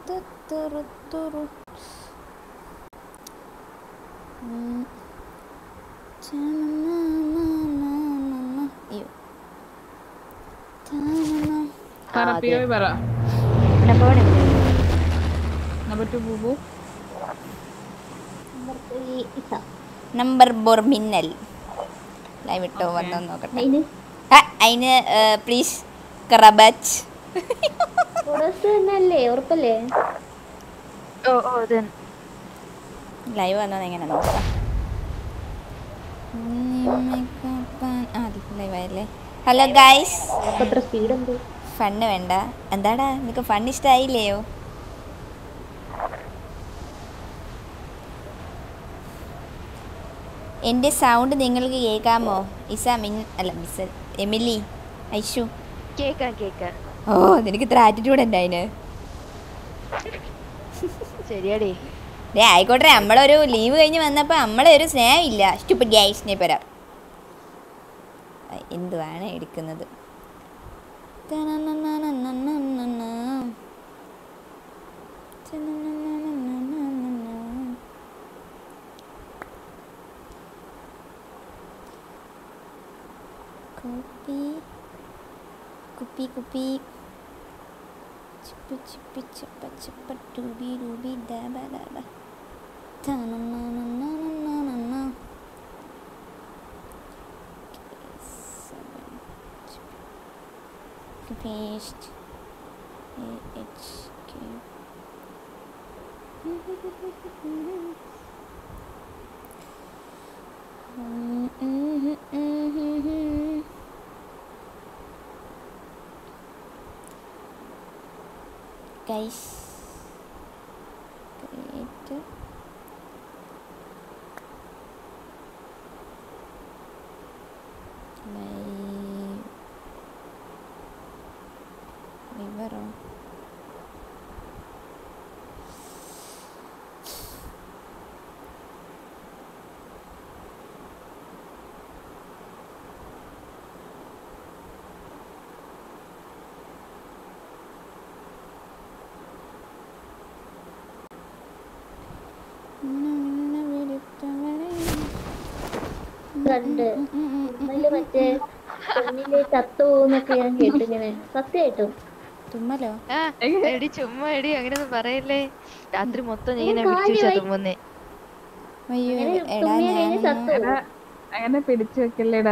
Number ബോർമിന്നൽ live ഇട്ടോ വന്നോ നോക്കട്ടെ. അതിന് പ്ലീസ് കറബച്ച് ലൈവ് വന്നത് എങ്ങനെ നോക്കാം. ലൈവായല്ലേ. Hello guys. ഫണ്ണ് വേണ്ട. എന്താടാ നിനക്ക് ഫണ്ണ് ഇഷ്ടമായില്ലയോ? എൻ്റെ സൗണ്ട് നിങ്ങൾക്ക് കേൾക്കാമോ? മിസ് എമിലി ഐഷു കേക്കാം. ഓ നിനക്ക് ഇത്ര ആറ്റിറ്റ്യൂഡ് ഉണ്ട് അതിന്. ശരിയാടേ. ആയിക്കോട്ടെ, നമ്മളൊരു ലീവ് കഴിഞ്ഞ് വന്നപ്പോൾ നമ്മളെ ഒരു സ്നേഹമില്ല. സ്റ്റുപ്പിഡ് ഗൈസിനെ പരാ എന്തുവാണ് എടുക്കുന്നത്. കുപ്പി ചിപ്പി ചിപ്പി ചപ്പ ചപ്പ ടൂബി രൂബി ഡബ ഡബ paste AHQ guys create Vivero മറ്റേ ചത്തുന്നൊക്കെ ഞാൻ കേട്ടിങ്ങനെ. സത്യമായിട്ടും തുമ്മലോ? എടി ചുമ്മാ എടി അങ്ങനെയൊന്നും പറയല്ലേ. രാത്രി മൊത്തം ഇങ്ങനെ പിടിച്ചു തുമ്മുന്നേ. അങ്ങനെ പിടിച്ചു വെക്കല്ലേടാ.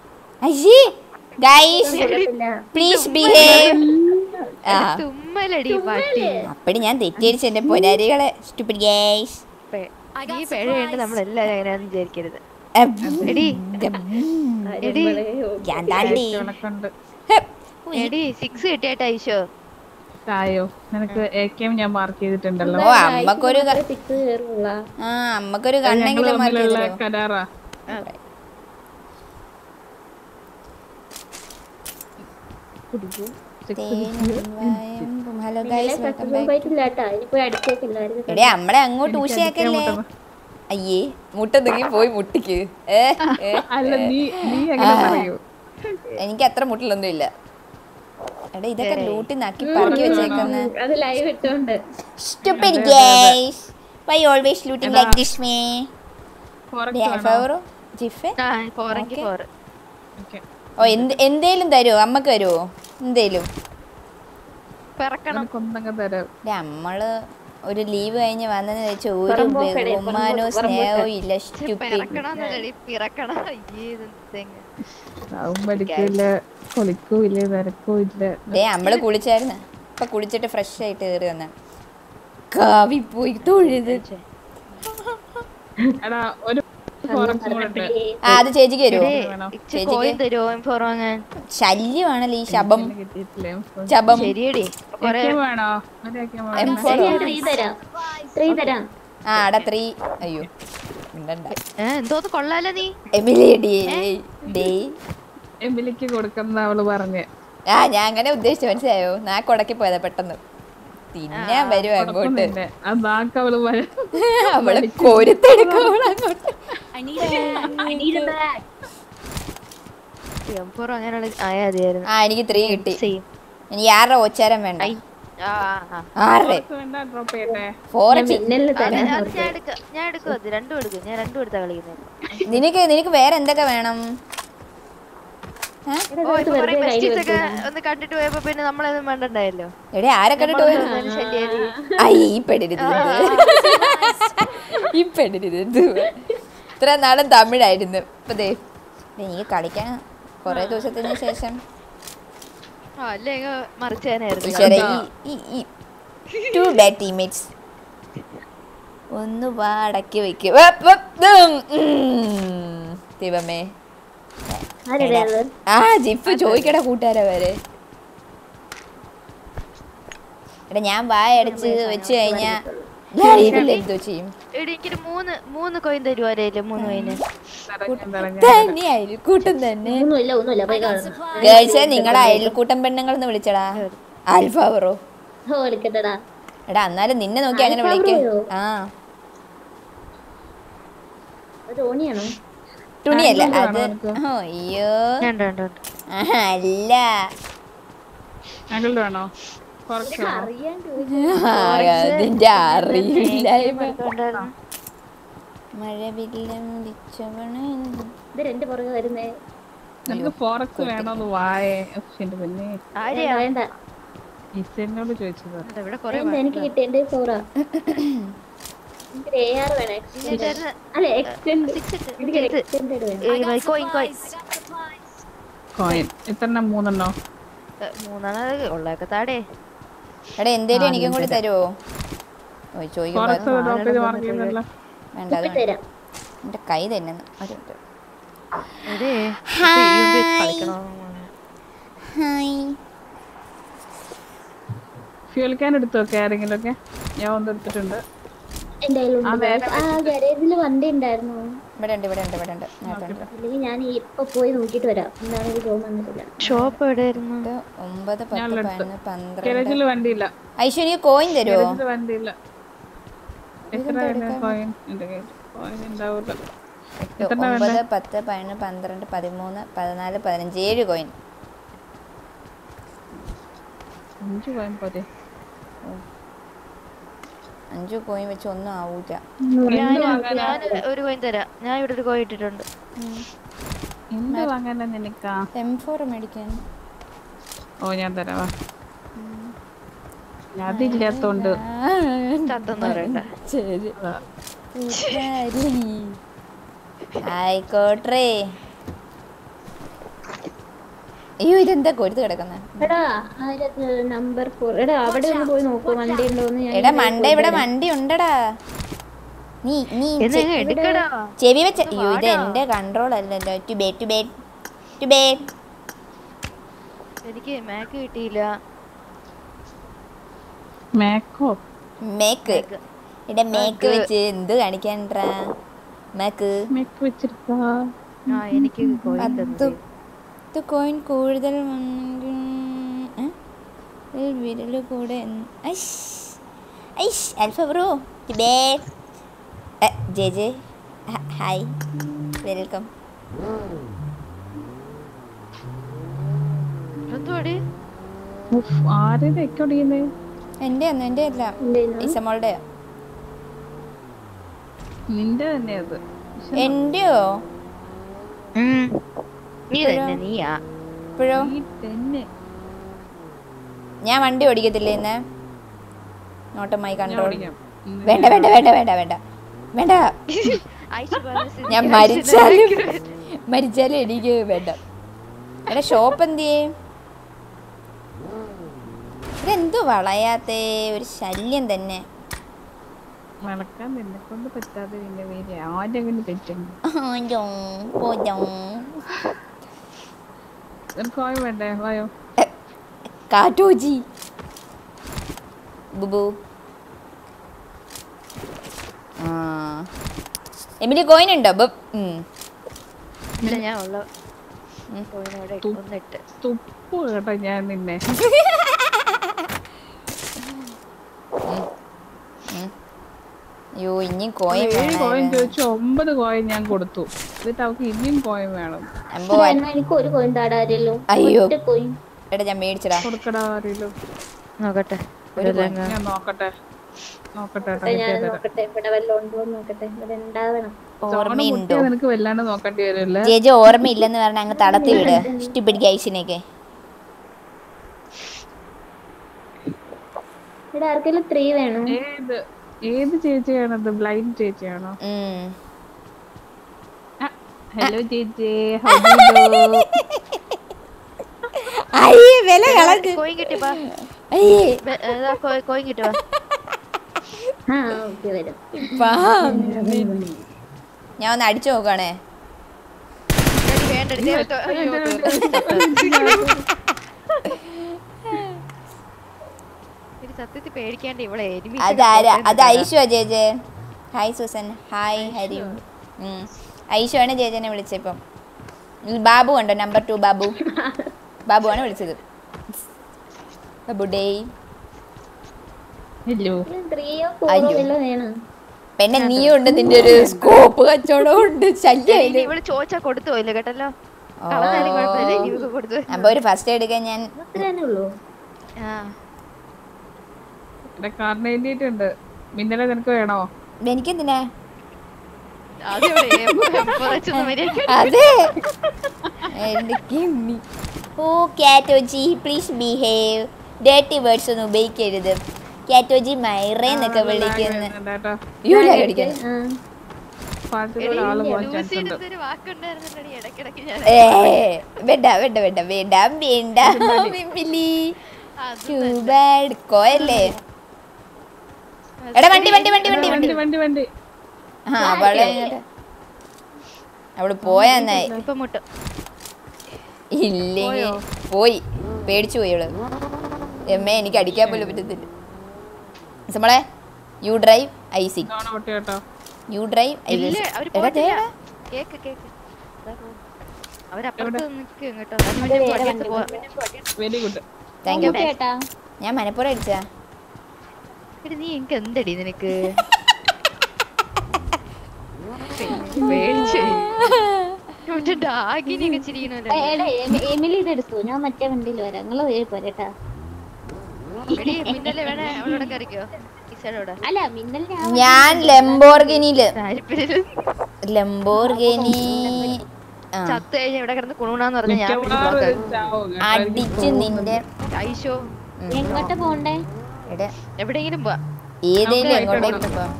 തുമ്മലടി പാട്ടി. അപ്പടി ഞാൻ തെറ്റിദ്ധരിച്ചു എന്റെ പൊരാരികളെ. Stupid guys. ഈ പിഴയുണ്ട് നമ്മളെല്ലാരും അങ്ങനെയാന്ന് വിചാരിക്കരുത്. എടി എടി എടി 6 കിട്ടിയായിട്ട് ഐശോ തായോ നിനക്ക് എകെഎം ഞാൻ മാർക്ക് ചെയ്തിട്ടുണ്ടല്ലോ. ഓ അമ്മക്കൊരു അമ്മക്കൊരു കണ്ണെങ്കിലും കരാറാ. ഹലോ ഗൈസ്, എടേ നമ്മളെ അങ്ങോട്ട് ഊശയാക്കല്ലേ. അയ്യേ മുട്ടെന്തെങ്കിലും പോയി മുട്ടിക്ക്. എനിക്ക് അത്ര മുട്ടിലൊന്നും ഇല്ല. എടാ ഇതൊക്കെ ലൂട്ടി നക്കി പറക്കി വെച്ചേക്കുന്നു. Stupid guys, why you always looting like this me? ഓ എന്തേലും തരുമോ? അമ്മക്ക് തരുമോ എന്തേലും? നമ്മള് ഒരു ലീവ് കഴിഞ്ഞ് വന്നെന്ന് വെച്ചാൽ ഒരു ബഹുമാനോ സ്നേഹവും ഇല്ല. നമ്മള് കുളിച്ചായിരുന്നു. ഇപ്പൊ കുളിച്ചിട്ട് ഫ്രഷ് ആയിട്ട് കയറി വന്ന കാവി പോയി തൊഴുത്. അത് ചേച്ചിക്ക് തരുമോ? ശല്യമാണല്ലോ ഈ ശബം. ആടാ 3. അയ്യോ എന്തോ കൊള്ളാലോ നീ. എമിലിക്ക് കൊടുക്കുന്ന അവള് പറഞ്ഞേ. ഞാൻ അങ്ങനെ ഉദ്ദേശിച്ചു, മനസ്സിലായോ? നാക്കൊടക്കി പോയതാ പെട്ടെന്ന്. തിന്നാൻ വരും അങ്ങോട്ട്. അവള് കോരിത്തെടുക്കും അങ്ങോട്ട്. എനിക്ക് 3 കിട്ടി. എനിക്ക് 6 ഓച്ചാരം വേണ്ട. ആ, ആറ് വേണ്ട ഡ്രോപ്പ് ചെയ്യട്ടെ. 4 മിന്നലിന് അത് തരാൻ അത് ഞാൻ എടുക്കും അത് രണ്ടും എടുക്കും. ഞാൻ രണ്ടും എടുത്താ കളിക്കുന്നത്. നിനക്ക് വേറെ എന്തൊക്കെ വേണം? ഓ ഇപ്പൊ കുറെ ബെസ്റ്റീസ് ഒക്കെ ഒന്ന് കണ്ടിട്ട് പോയപ്പോ പിന്നെ നമ്മളൊന്നും വേണ്ടണ്ടായല്ലോ. എടേ ആരെ കണ്ടിട്ട് പോയി? ഈ പെടരുത് ഈ പെടരുത്. ഇത്ര നാളും തമിഴായിരുന്നു. ഇപ്പൊ ദേ എനിക്ക് കളിക്കാൻ കൊറേ ദിവസത്തിന് ശേഷം അല്ലേ മറിച്ചാനായിരുന്നു. ടു ബാഡ് ടീംമേറ്റ്സ് ഒന്ന് വാടക്കി വെക്കും. ദൈവമേ ആ ജിഫ് ചോദിക്കടാ കൂട്ടുകാരെ വരെ. എടാ ഞാൻ വായ അടച്ച് വെച്ച് കഴിഞ്ഞാ ലൈവിൽ എന്തോ ചെയ്യും. എനിക്കൊരു മൂന്ന് കോയിൻ തരുവാരേലും 3 കോയിന് തന്നെ അയൽക്കൂട്ടം തന്നെ. ഒന്നുമില്ല പോയി കാണുന്നു. ഗേൾസേ നിങ്ങളെ അയൽക്കൂട്ടം പെണ്ണുങ്ങളെന്ന് വിളിച്ചടാ. ആൽഫാവറോ വിളിക്കട്ടടാ. എടാ എന്നാലും നിന്നെ നോക്കി അങ്ങനെ വിളിക്ക. ആ ധോണിയാണോ? തുണിയല്ല അത്. അയ്യോ അല്ല ആംഗിൾ വേണോ? കുറച്ച് വേണോ? അതിന്റെ അറിയില്ലായ്മ. മഴവില്ലം വിളിച്ചവണ് ഇത് രണ്ട് പുറകെ വരുന്നേ. നിനക്ക് ഫോറക്സ് വേണോന്ന് വായേ. പിന്നെ വേണ്ട ഇസനോട് ചോദിച്ചത്. എനിക്ക് കിട്ടിയ ഫോറാ. AR വേണം. അല്ല എക്സ്റ്റെൻഡ് വേണം. കോയിൻ എത്രണ്ണം? 3 ഉള്ളതൊക്കെ താടേ. എടാ എന്തേലും എനിക്കും കൂടി തരുവോ? ചോദിക്കുമ്പോ ഫോറക്സ് ഡ്രോപ്പ് ചെയ്ത് മാർക്ക് ചെയ്യുന്നല്ലോ. വേണ്ട അത് വേണ്ട. എന്റെ കൈ തന്നെ ഫ്യൂൽ ക്യാൻ എടുത്തു നോക്കെ ആരെങ്കിലും ഒക്കെ. ഞാൻ ഒന്ന് എടുത്തിട്ടുണ്ട്. ഗാരേജില് വണ്ടി ഉണ്ടായിരുന്നു. ഇവിടെ ഉണ്ട് അല്ലെങ്കിൽ ഞാൻ ഇപ്പൊ പോയി നോക്കിട്ട് വരാം. എന്താണ് തോന്നുന്നു വന്നിട്ടില്ല. ഷോപ്പ് എവിടെയായിരുന്നു? 9 10 11 12. ഗാരേജിൽ വണ്ടിയില്ല. ഐശ്വര്യ കോയിൻ തരുവോ? വണ്ടിയില്ല. എത്ര കോയിൻ? എന്റെ കയ്യിൽ കോയിൻ ഉണ്ടാവില്ല. 9 10 11 12 13 14 15 7 കോയിൻ. 5 കോയിൻ പോരെ? 5 കോയിൻ വെച്ച് ഒന്നും ആവൂല. ഞാൻ ഒരു കോയിൻ തരാം. ഞാൻ ഇവിടെ ഒരു കോയിൻ ഇട്ടിട്ടുണ്ട്. എന്ത് വാങ്ങാനാ നിനക്കാ? M4 മേടിക്കാൻ. ഓ ഞാൻ തരാവാ. അതില്ലാത്തോണ്ട് ശരി ആയിക്കോട്ടെ. അയ്യോ ഇതെന്താ കൊരുത്ത് കിടക്കുന്ന? എടാ മണ്ട ഇവിടെ വണ്ടി ഉണ്ടടാ. നീ ചെവി വെച്ച. അയ്യോ ഇത് എന്റെ കൺട്രോൾ അല്ലല്ലോ. എനിക്ക് മാക്ക് കിട്ടിയില്ല. മേക്കോ മേക്ക് എടാ മേക്ക് വെച്ച് എന്ത് കാണിക്കാൻട്രാ? മേക്ക് വെച്ചിരിക്കാ. എനിക്ക് കോയിൻ കൂടുതൽ വിരല് കൂടെ. Alpha bro J hi welcome. ആരുടെ ഒടിയുന്നേ? എന്റെ അല്ല ഇസമോളുടെ. നിന്റെ തന്നെ അത്. എന്റെയോ? ഇപ്പോഴോ? ഞാൻ വണ്ടി ഓടിക്കത്തില്ലേ ഇന്ന്? നോട്ടമായി കൺട്രോൾ. വേണ്ട ഞാൻ മരിച്ചാലും എനിക്ക് വേണ്ട. എടാ ഷോപ്പ് എന്തിയേ? ഇതെന്തു വളയാത്തേ? ഒരു ശല്യം തന്നെ. വളക്കാൻ നിന്നെ കൊണ്ട് പറ്റാതെ പിന്നെ വേറെ ആരെങ്കിലും തെറ്റുന്നു. കോയിൻ വേണ്ടേ? വായോ കാറ്റോജി ബുബു. എമിലി കോയിൻ ഉണ്ടോ? ഞാൻ ഉള്ള തുപ്പു കേട്ടോ ഞാൻ നിന്നെ. അയ്യോ ഇനി കോയിൻ ചോദിച്ചു. 9 കോയിൻ ഞാൻ കൊടുത്തു. എന്നിട്ട് അവർക്ക് ഇനിയും കോയിൻ വേണം. എനിക്ക് ഒരു കോയിൻ താടാരല്ലോ. അയ്യോ എടാ ഞാൻ മേടിച്ചടാ. കൊടുക്കടാ ആരെങ്കിലും നോക്കട്ടെ. ഞാൻ നോക്കട്ടെ ഞാൻ നോക്കട്ടെ ഇവിടെ വല്ല ഉണ്ടോ നോക്കട്ടെ ഇവിടെ ഉണ്ടാവണം. ഓർമ്മയുണ്ടോ നിനക്ക് വല്ലാണ്ട് നോക്കേണ്ടി വരുമല്ലേ. ജേജി? ഓർമ്മയില്ലെന്ന് പറഞ്ഞ അങ്ങ് തടത്തി വിട് ഇഷ്ടപ്പെടുക ഐസിനൊക്കെ. ഇവിടെ ആർക്കെങ്കിലും 3 വേണം. ഏത് ചേച്ചിയാണത്? ബ്ലൈൻഡ് ചേച്ചിയാണോ? ഹലോ ചേച്ചി. കോയിൻ കിട്ടി വാ. കോയിൻ കിട്ടി വാ. വരും. ഞാൻ ഒന്ന് അടിച്ചു നോക്കണേ. സത്യത്തിൽ പേടിക്കാണ്ട് ഇവിടെ അത് Aishu JJ. Hi Susan. Hi Hari. Aishu ആണ് ജേജനെ വിളിച്ചപ്പം. ബാബു ഉണ്ടോ? നമ്പർ 2 ബാബു ആണ് വിളിച്ചത്. പിന്നെ നീയും ഉണ്ട്, നിന്റെ ഒരു സ്കോപ്പ് കച്ചവടം ഉണ്ട്. ശല്യം ചോദിച്ചാ കൊടുത്തു പോയില്ല കേട്ടല്ലോ. അപ്പൊ ഒരു ഫസ്റ്റ് എടുക്കാൻ ഞാൻ മിന്നലെ നിനക്ക് വേണോ? എനിക്കെന്തിനാ? അതെ ഓ കാറ്റോജി പ്ലീസ് ബിഹേവ്. ഡേർട്ടി വേർഡ്സ് ഒന്നും ഉപയോഗിക്കരുത്. കാറ്റോജി മൈറേന്നൊക്കെ വിളിക്കുന്നു. കോയല്ലേ? എടാ വണ്ടി വണ്ടി വണ്ടി വണ്ടി വണ്ടി വണ്ടി വണ്ടി. അവള് പോയാന്നായി. ഇല്ലെങ്കിൽ പോയി, പേടിച്ചു പോയി അവള്. എമ്മേ എനിക്ക് അടിക്കാൻ പോലും പറ്റത്തില്ല. നമ്മളെ you drive I see, you drive thank you. ഞാൻ മനപ്പുറം അടിച്ചാ. നീ എനിക്ക് എന്തടി നിനക്ക്? എമിലി ഇതെടുത്തു, ഞാൻ മറ്റേ വണ്ടിയിൽ വരാം. നിങ്ങള് പോരട്ടാ. അല്ല മിന്നൽ ഞാൻ ലംബോർഗിനിയില് ചത്ത് കഴിഞ്ഞ ഇവിടെ കിടന്ന് കുണുണാന്ന് പറഞ്ഞ ഞാൻ അടിച്ച് നിന്റെ ഐശോ. എങ്ങോട്ട് പോണ്ടേ? എവിടെയെങ്കിലും പോവാ. ഏതേലും എങ്ങോട്ടേലും പോവാം.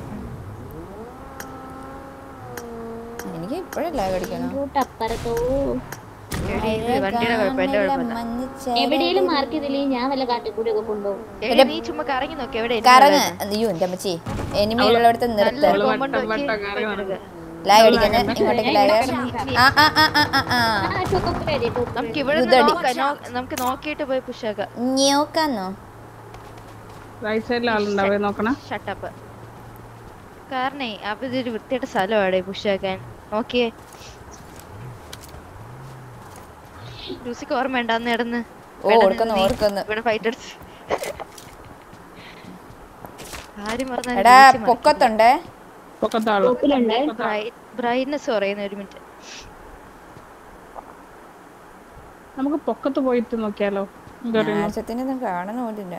എനിക്ക് ഇപ്പഴും ലാഗ് അടിക്കണം. എവിടെയെങ്കിലും മാർക്ക് ചെയ്തില്ലേ ഞാൻ വല്ല കാട്ടിക്കൂടി ഒക്കെ കൊണ്ടുപോകും. നീ ചുമ്മാ കറങ്ങി നോക്കി എവിടെ കറങ്ങ്. അയ്യോ എന്റെ അമ്മച്ചി, എനിമിയുള്ളടത്ത് നിർത്ത്. ലാഗ് അടിക്കുന്നത് ഇങ്ങോട്ടേക്ക് ലാഗ്. നമുക്ക് നോക്കിയിട്ട് പോയി പുഷാക്കാം. നോക്കാന്നോ? ഷട്ടപ്പ്. കാരണേ അപ്പൊ ഇതൊരു വൃത്തിയായിട്ട് സ്ഥലമാണ് പുഷാക്കാൻ. നോക്കിയേ മ്യൂസിക് ഓർമ്മ ഉണ്ടാന്ന് കിടന്ന് ഇവിടെ ഫൈറ്റേഴ്സ് ആരും പൊക്കത്തുണ്ടേ. ബ്രൈറ്റ്നസ് കുറയുന്ന. ഒരു മിനിറ്റ്, നമുക്ക് പൊക്കത്ത് പോയിട്ട് നോക്കിയാലോ? കാണുന്ന പോലില്ല.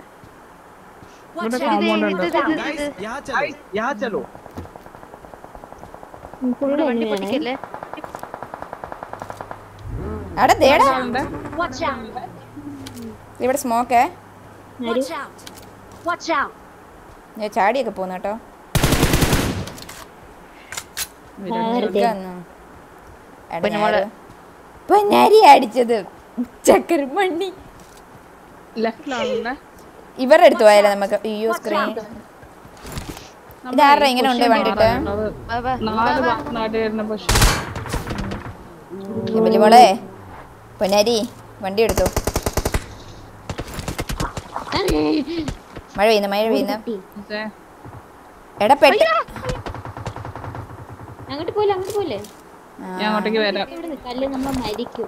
ഇവിടെ സ്മോക്കേ ഞാൻ ചാടിയൊക്കെ പോന്നു കേട്ടോ. പൊന്നാരി അടിച്ചത് ചക്കരമണ്ണി. ഇവരുടെ അടുത്ത് പോയാലോ നമുക്ക്? അയ്യോ സ്ക്രീൻ ഇതാരുടെ ഇങ്ങനെ ഉണ്ടേ വണ്ടിട്ട്. മോളെ പൊന്നാരി വണ്ടി എടുത്തു. മഴ പെയ്യുന്നു, മഴ പെയ്യുന്നു. എടാ പെട്ട അങ്ങോട്ട് പോലെ അങ്ങോട്ട് പോലെ കല്ല് നമ്മൾ മരിക്കും.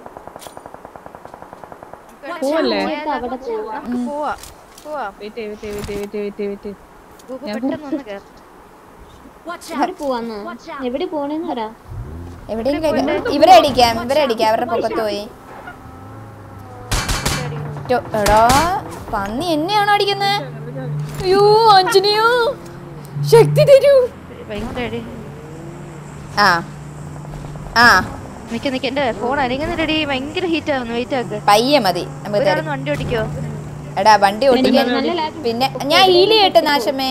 എവിടെ പോണെന്ന് പറ. ഇവരെ അടിക്കാം, ഇവരെ അടിക്കാം. അവരുടെ പൊക്കത്ത് പോയി. എടാ പന്നി എന്നെയാണോ അടിക്കുന്നത്? അയ്യോ ആഞ്ജനേയോ ശക്തി തരൂ. ഭയങ്കര അടി. ആ ആ നിക്ക് എന്റെ ഫോൺ അനങ്ങുന്നില്ലടി. ഭയങ്കര ഹീറ്റ് ആവുന്നു. വെയിറ്റ് ആക്ക്. പയ്യെ മതി നമുക്ക് തരും. ഒരാളൊന്ന് വണ്ടി ഓടിക്കോ? എടാ വണ്ടി ഓടിക്കാൻ പിന്നെ ഞാൻ ഹീല് ചെയ്യട്ടെ നാശമേ.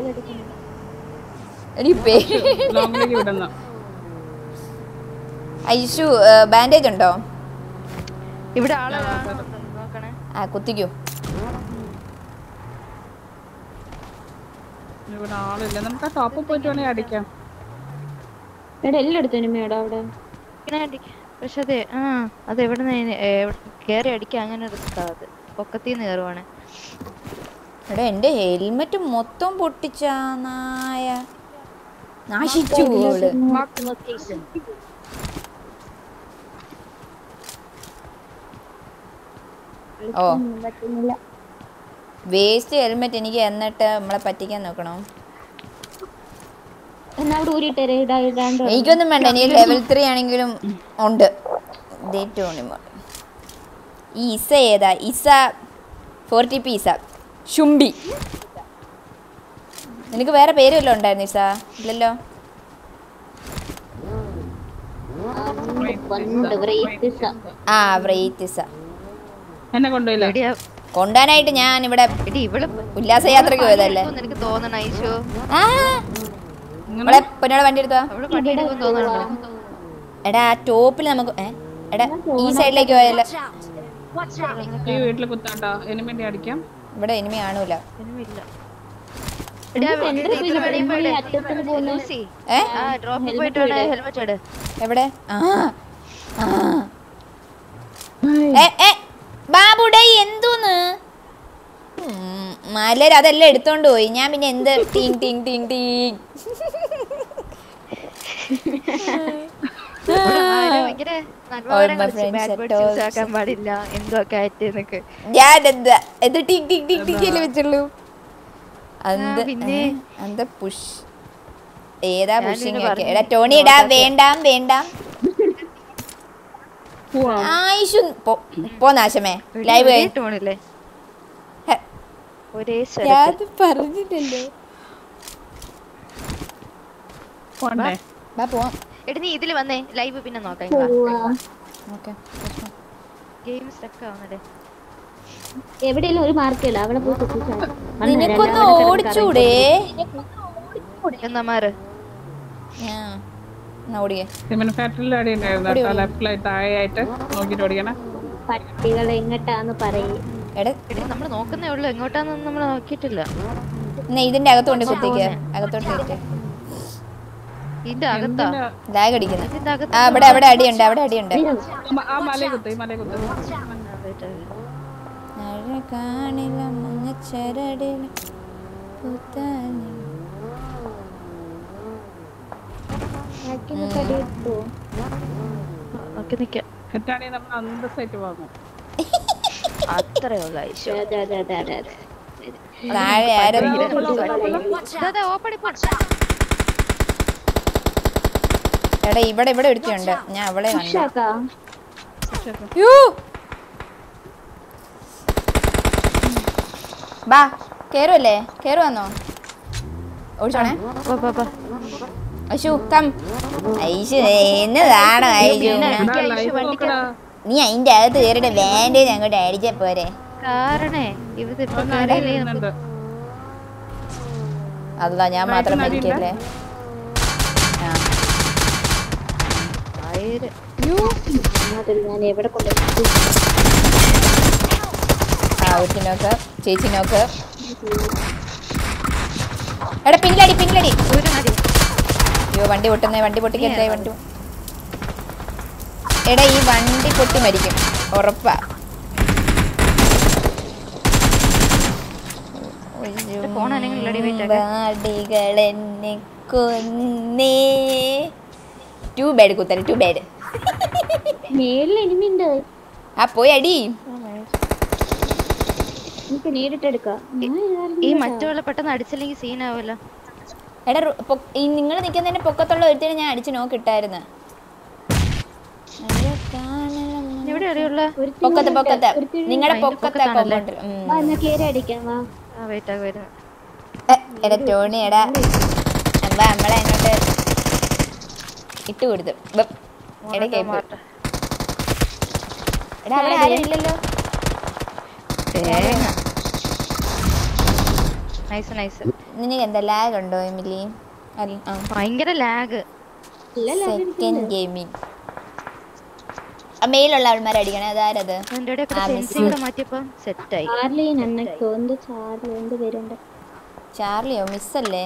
എനിക്ക് ലോങ്ങിലേക്ക് വിടുന്നു. ഐഷു ബാൻഡേജ് ഉണ്ടോ? ഇവിടെ ആളെ നോക്കണേ. ആ കുത്തിക്കൂ. ഇവിടെ ആളില്ല. നമുക്ക് ആ ടോപ്പ് പോയിട്ട് വേണമെങ്കിൽ അടിക്കാം. എടാ എല്ലായിടത്തും ഇനിമേടാ അവിടെ. പക്ഷെ അതെ അതെവിടെ കേറി അടിക്കാൻ അങ്ങനെ റിസ്ക് അത് പൊക്കത്തിന്ന് കയറുവാണ്. എടാ എന്റെ ഹെൽമെറ്റ് മൊത്തം പൊട്ടിച്ച നായ നാശിച്ചു പോള്. ഓ വേസ്റ്റ് ഹെൽമെറ്റ് എനിക്ക് എന്നിട്ട് നമ്മളെ പറ്റിക്കാൻ നോക്കണോ? എന്നാ അവിടെ ഊരിട്ടേരെ ഇടാണ്ട്. എനിക്കൊന്നും വേണ്ട. എനിക്ക് ലെവൽ 3 ആണെങ്കിലും ഉണ്ട്. ഈ ഇസ ഏതാ? ഇസ 40p ഇസ ശുംബി. നിനക്ക് വേറെ പേര് വല്ലതും ഉണ്ടായിരുന്നു ഇസ? ഇല്ലല്ലോ. ആ വ്രൈത്തിസ. എന്നെ കൊണ്ടുപോയില്ല. കൊണ്ടാനായിട്ട് ഞാൻ ഇവിടെ ഉല്ലാസയാത്രക്ക് പോയതല്ലേ. എനിക്ക് തോന്നണ ഐശോ ഇവിടെ പൊന്നോടെ വണ്ടി എടുത്തോ. എടാ ആ ടോപ്പിൽ നമുക്ക് എടാ ഈ സൈഡിലേക്ക് പോയല്ലോ. ഈ വീട്ടിൽ കുത്താട്ടോ. എനിമിന്റെ അടിക്കാം. ഇവിടെ എനിമി കാണൂല. എവിടെ? ബാബുടെ എന്തോന്ന് മലര് അതെല്ലാം എടുത്തോണ്ട് പോയി. ഞാൻ പിന്നെ എന്ത് ടീങ് ടീങ് ടീങ് ടീങ്. ഞാൻ എന്താ എന്ത് ടീങ് ടീങ് ടീങ് ടീങ് അല്ലേ വെച്ചുള്ളൂ. എന്താ പുഷ് ഏതാ പുഷിങ് ഒക്കെ? എടാ ടോണി ഇടാ. വേണ്ടാം വേണ്ടാം. ആയിഷു പോ നാശമേ. ലൈവ് ടോണില്ലേ പറഞ്ഞിട്ടല്ലോ. എടി നീ ഇതില് വന്നേ ലൈവ് പിന്നെ നോക്കാം. ഗെയിം സ്റ്റക്ക് ആവുന്നേ. എവിടെയെങ്കിലും ഒരു മാർക്കല്ല അവിടെ പോയി. നിനക്കൊന്ന് ഓടിച്ചൂടെ? എന്നാ മാറ്. പട്ടികളെ എങ്ങട്ടാന്ന് പറയും. നമ്മള് നോക്കുന്നേ ഉള്ളു. എങ്ങോട്ടാന്നൊന്നും നമ്മള് നോക്കിയിട്ടില്ല. ഇതിന്റെ അകത്തോണ്ട് കുത്തിക്ക. അകത്തോട്ട് ഇതിന്റെ അകത്താ ലാഗ് അടിക്കുന്നു. അവിടെ അവിടെ അടിയുണ്ട്. അവിടെ അടിയുണ്ട്. കാണില്ല മങ്ങച്ചരടിൽ അത്രേ ഉള്ളു ഐശോ. താഴെ ആരും എടാ ഇവിടെ ഇവിടെ ഒരുത്തിയുണ്ട്. ഞാൻ അവളെ ബാ കേറുവല്ലേ? കേറുവന്നോ? ഓടിച്ചോണേ. ഐശു കം. ഐശു എന്നതാണോ ഐശു? നീ അതിന്റെ അകത്ത് കയറിയിട്ട് വേണ്ടത് അങ്ങോട്ട് അടിച്ച പോരെ. അല്ല ഞാൻ മാത്രം മരിക്കല്ലേ. ചേച്ചി നോക്ക്. എടാ പിന്നിലടി പിന്നിലടി. അയ്യോ വണ്ടി പൊട്ടുന്നേ. വണ്ടി പൊട്ടിക്കരുതേ. വണ്ടി എടാ ഈ വണ്ടി പൊട്ടി മരിക്കും ഉറപ്പാ. വാടികളെന്നെ കൊന്നേ. ടു ബേഡ് കുത്തല്. ടു ബേഡ്. ആ പോയി അടി. ഈ മറ്റുള്ള പെട്ടെന്ന് അടിച്ചില്ലെങ്കിൽ സീനാവല്ലോ. എടാ നിങ്ങൾ നിൽക്കുന്നതിന്റെ പൊക്കത്തുള്ള ഒരുത്തിനെ ഞാൻ അടിച്ച് നോക്കിട്ടായിരുന്നു. പൊക്കത്ത് നിങ്ങളുടെ പൊക്കത്തെ എടാ ടോണി എടാ നമ്മളെ അങ്ങോട്ട് ഇട്ട് കൊടുത്തു എടാ കേപ്പ് എടാ അവിടെ ആരും ഇല്ലല്ലോ. നിനക്ക് എന്താ ലാഗ് ഉണ്ടോ എമിലി? ഭയങ്കര ലാഗ്. സെക്കൻഡ് ഗെയിമിംഗ് മെയിലുള്ള ആൾമാരെ അടിക്കണേ. അതാരത്? ചാർലിയോ? മിസ്സല്ലേ?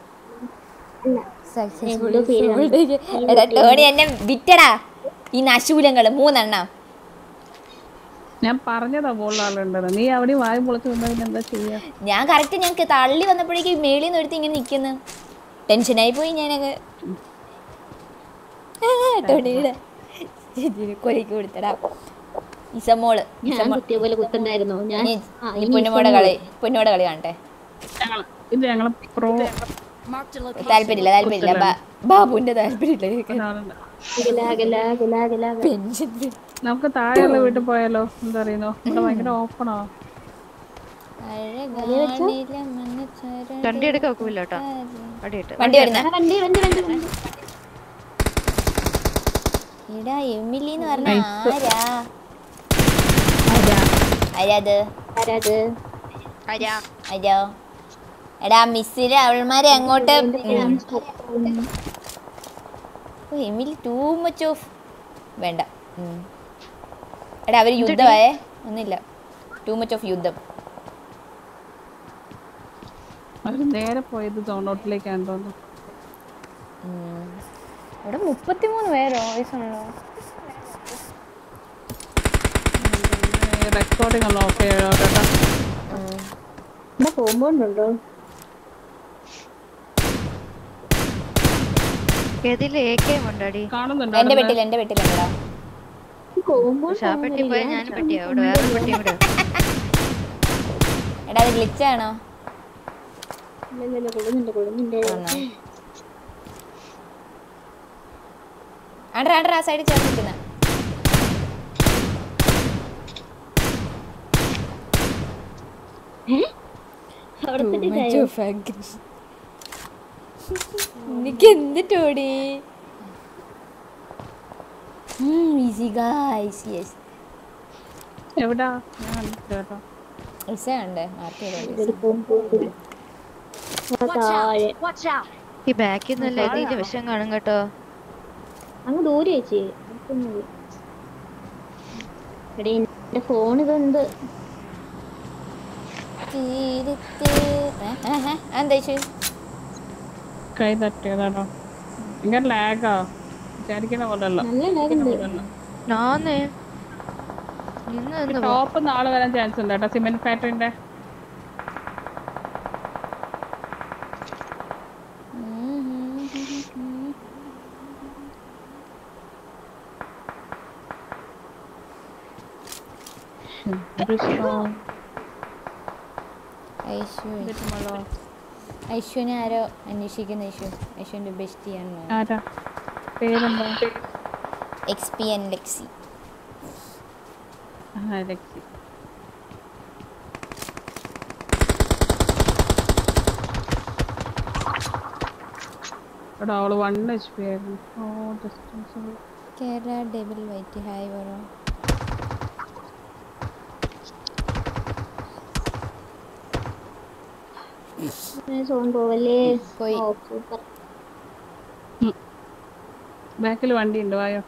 എടാ ടോണി എന്നെ വിറ്റടാ ഈ നശൂലങ്ങള് 3 എണ്ണം. ഞാൻ പറഞ്ഞതാ മുകളിൽ ആളുണ്ടെന്ന്. നീ അവിടെ വായ പൊളിച്ച് വന്നതിന് എന്താ ചെയ്യാ? ഞാൻ കറക്റ്റ് ഞങ്ങൾക്ക് തള്ളി വന്നപ്പോഴേക്കും മേളിൽ നിന്ന് എടുത്ത് ഇങ്ങനെ നിൽക്കുന്നു. ടെൻഷനായി പോയി ഞാനങ്ങ്. ടോണിയുടെ കൊലക്ക് കൊടുത്തടാ ഇസമോള്. പൊന്നോടെ കളി കാണട്ടെ. താല്പര്യമില്ല ബാബുവിന്റെ താല്പര്യമില്ല. നമുക്ക് താഴെയുള്ള വീട്ടിൽ പോയാലോ? എന്താ അറിയുന്നോ, ഇവിടെ ഭയങ്കര ഓപ്പണോ. വണ്ടി എടുക്കാൻ ഒക്കില്ല കേട്ടോ. വണ്ടി വരുന്ന എടാ എമിലി എന്ന് പറഞ്ഞ എടാ മിസ്സില് അവൾമാരെ അങ്ങോട്ട്. എമിലി ടൂ മച്ച് ഓഫ് വേണ്ട. എടാ അവര് യുദ്ധമായേ ഒന്നുമില്ല. ടൂ മച്ച് ഓഫ് യുദ്ധം. അവര് നേരെ പോയത് സോണോട്ടിലേക്കാണ് തോന്നുന്നു. ഇവിടെ 33 പേരോ വയസ്സുണ്ടോ? റെക്കോർഡിംഗ് ഒന്ന് ഓഫ് ചെയ്യോ കേട്ടോ. പോകുമ്പോണ്ടോ കാണുന്നുണ്ടോ? എന്റെ വീട്ടിലുണ്ടോ? എടാ അത് ഗ്ലിച്ചാണോ? ആണ്ടർ ആ സൈഡിൽ ചേർന്ന് നിൽക്കുന്ന എനിക്ക് എന്ത് ടോടി. Easy guys. യെസ് എവിടാ? ഞാൻ കണ്ടിട്ട് കേട്ടോ. ഉണ്ട് മാർക്ക് ഈ ബാക്കിൽ നിന്നല്ല ഇതിന്റെ വിഷം കാണും കേട്ടോ. അങ്ങ് ദൂരെ ചേച്ചി. എടീ എന്റെ ഫോൺ ഇതുണ്ട്. കൈ തട്ടിയതാണോ? ഇങ്ങനെ ലാഗാ വിചാരിക്കണ പോലല്ലോ. ടോപ്പ് നാളെ വരാൻ ചാൻസ് ഉണ്ട് കേട്ടോ. സിമെന്റ് ഫാക്ടറിന്റെ ഐശ്വനെ ആരോ അന്വേഷിക്കുന്ന. ഐശ്വന്റെ ബെസ്റ്റിയാണോ? പേരെന്താ? XPN ലെക്സി. ലെക്സി. എടാ അവള് 1 HP ആയിരുന്നു. കേരള ഡെവിൽ വൈറ്റ് ഹായ് പറോ. പോയി. ബാക്കിൽ വണ്ടി ഉണ്ട്. വായോ.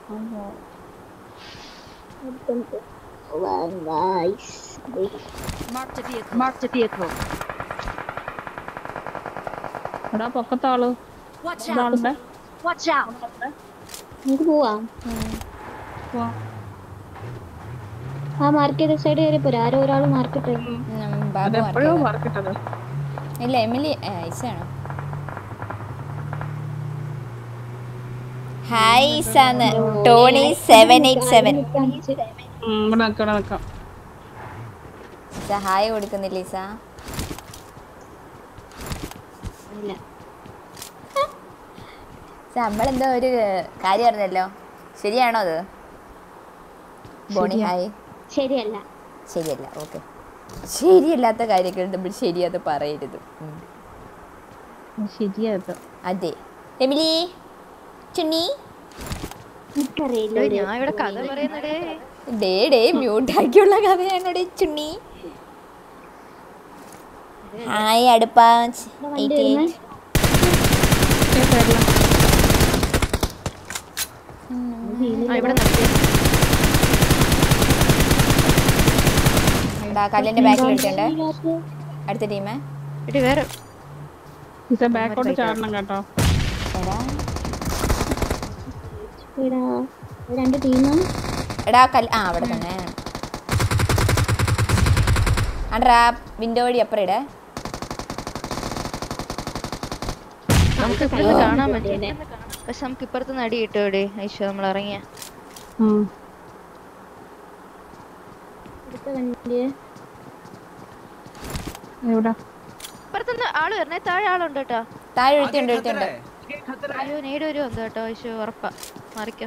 എടാ പൊക്കത്താള് നമുക്ക് പോവാം. ആ മാർക്കറ്റ് സൈഡ് കയറി പോരാ. ആരോ ഒരാൾ മാർക്കറ്റ് ഇല്ല എമിലി ഐസാണോ? ഹായ് ഈസാന്ന്. ടോണി 787. ഹായ് കൊടുക്കുന്നില്ല ഈസ. നമ്മളെന്തോ ഒരു കാര്യം അറിഞ്ഞല്ലോ. ശരിയാണോ അത്? Bonnie hi. ശരിയല്ല. ഓക്കെ. ശരിയല്ലാത്ത കാര്യങ്ങൾ നമ്മൾ ശരിയാത് പറയരുത്. ശരിയാട്ടോ. അതെ. എമിലി ചുണ്ണി എനിക്കറിയില്ല എടോ, ഞാൻ ഇവിടെ കഥ പറയുന്നടേ. ഡേ മ്യൂട്ടാക്കിയുള്ള കഥയാണോടെ ചുണ്ണി. ഹായ് അടുപ്പാ. വണ്ടി വരുന്നേ. ഇവിടെ നിർത്തി. കല്ലിന്റെ ബാക്കിൽ ഇട്ടുണ്ട് അടുത്ത ടീമേ. എടി വേറെ ബാക്കോട്ട് ചാടണം കേട്ടോ. രണ്ട് ടീമും എടാ അവിടെ തന്നെ അടാ വിൻഡോ വഴി അപ്പുറം ഇടേ. നമുക്ക് ഇപ്പുറത്ത് കാണാൻ പറ്റും. പക്ഷെ നമുക്ക് ഇപ്പുറത്ത് അടി കിട്ടും. എവിടെ ഐശ്വ നമ്മൾ ഇറങ്ങിയ അടുത്ത വണ്ടി ഇപ്പുറത്തുനിന്ന് ആള് വരണേ. താഴെ ആളുണ്ട് കേട്ടോ. താഴെ എഴുത്തിയുണ്ട്. അയ്യോ നേട് വരും എന്തോ കേട്ടോ. ഐശ്വ ഉറപ്പാ. മറിക്കാം.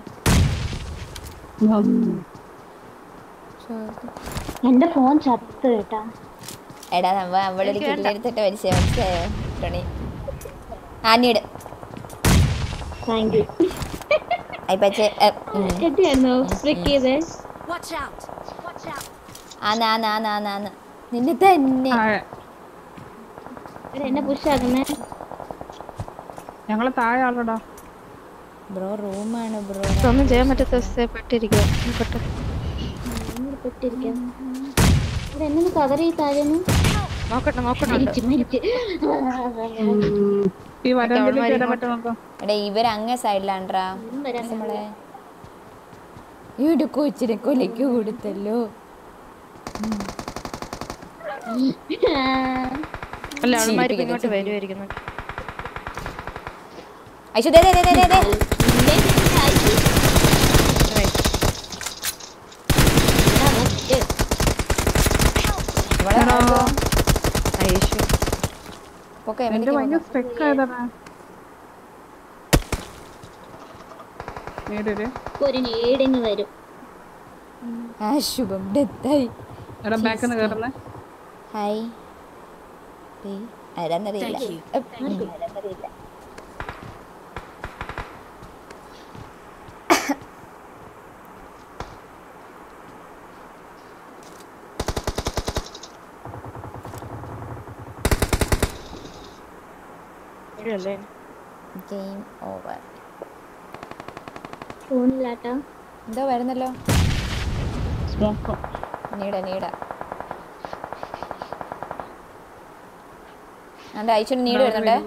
എന്റെ ഫോൺ ചത്ത് കേട്ടാ. എടാ അവളൊരു കില്ലെടുത്തിട്ട് മനസ്സിലായോ ടോണി. ആനീട് താങ്ക് യു. അയ്പച്ചേ ആന്ന് നിന്നെ തന്നെ എന്നെ പുഷാക്കുന്നേ. ഞങ്ങള് താഴെ ആളോടാ. ബ്രോ റൂമാണ് ബ്രോ. ഒന്നും ചെയ്യാൻ പറ്റാത്ത അവസ്ഥ പെട്ടിരിക്കുക. പെട്ടിരിക്കാം. എന്നെ കവറി താഴെന്ന് നോക്കട്ടെ. ഈ വരാന്തയിലേക്ക് വരാൻ പറ്റുമോ നോക്കാം. എടാ ഇവര് അങ്ങേ സൈഡിലാണ്ടാ നമ്മളെ ഇവിടെ കൊച്ചിനെ കൊലയ്ക്ക് കൊടുത്തല്ലോ. അല്ല ആൾമാര് ഇങ്ങോട്ട് വരുമായിരിക്കുന്നു. ഐശു എന്റെ ഭയങ്കര സ്ട്രെക്ക് ആയതാണ്. ഒരു നേടിങ് വരും. ശുഭം ഡെത്തായി. ബാക്കിൽ നിന്ന് കയറുന്നേ. ഹായ് ആരാന്നറിയില്ല. Game over. ഫോണിലാട്ടാ എന്തോ വരുന്നല്ലോ. നീട അന്റെ അയച്ചു നീട് വരുന്നുണ്ടേ.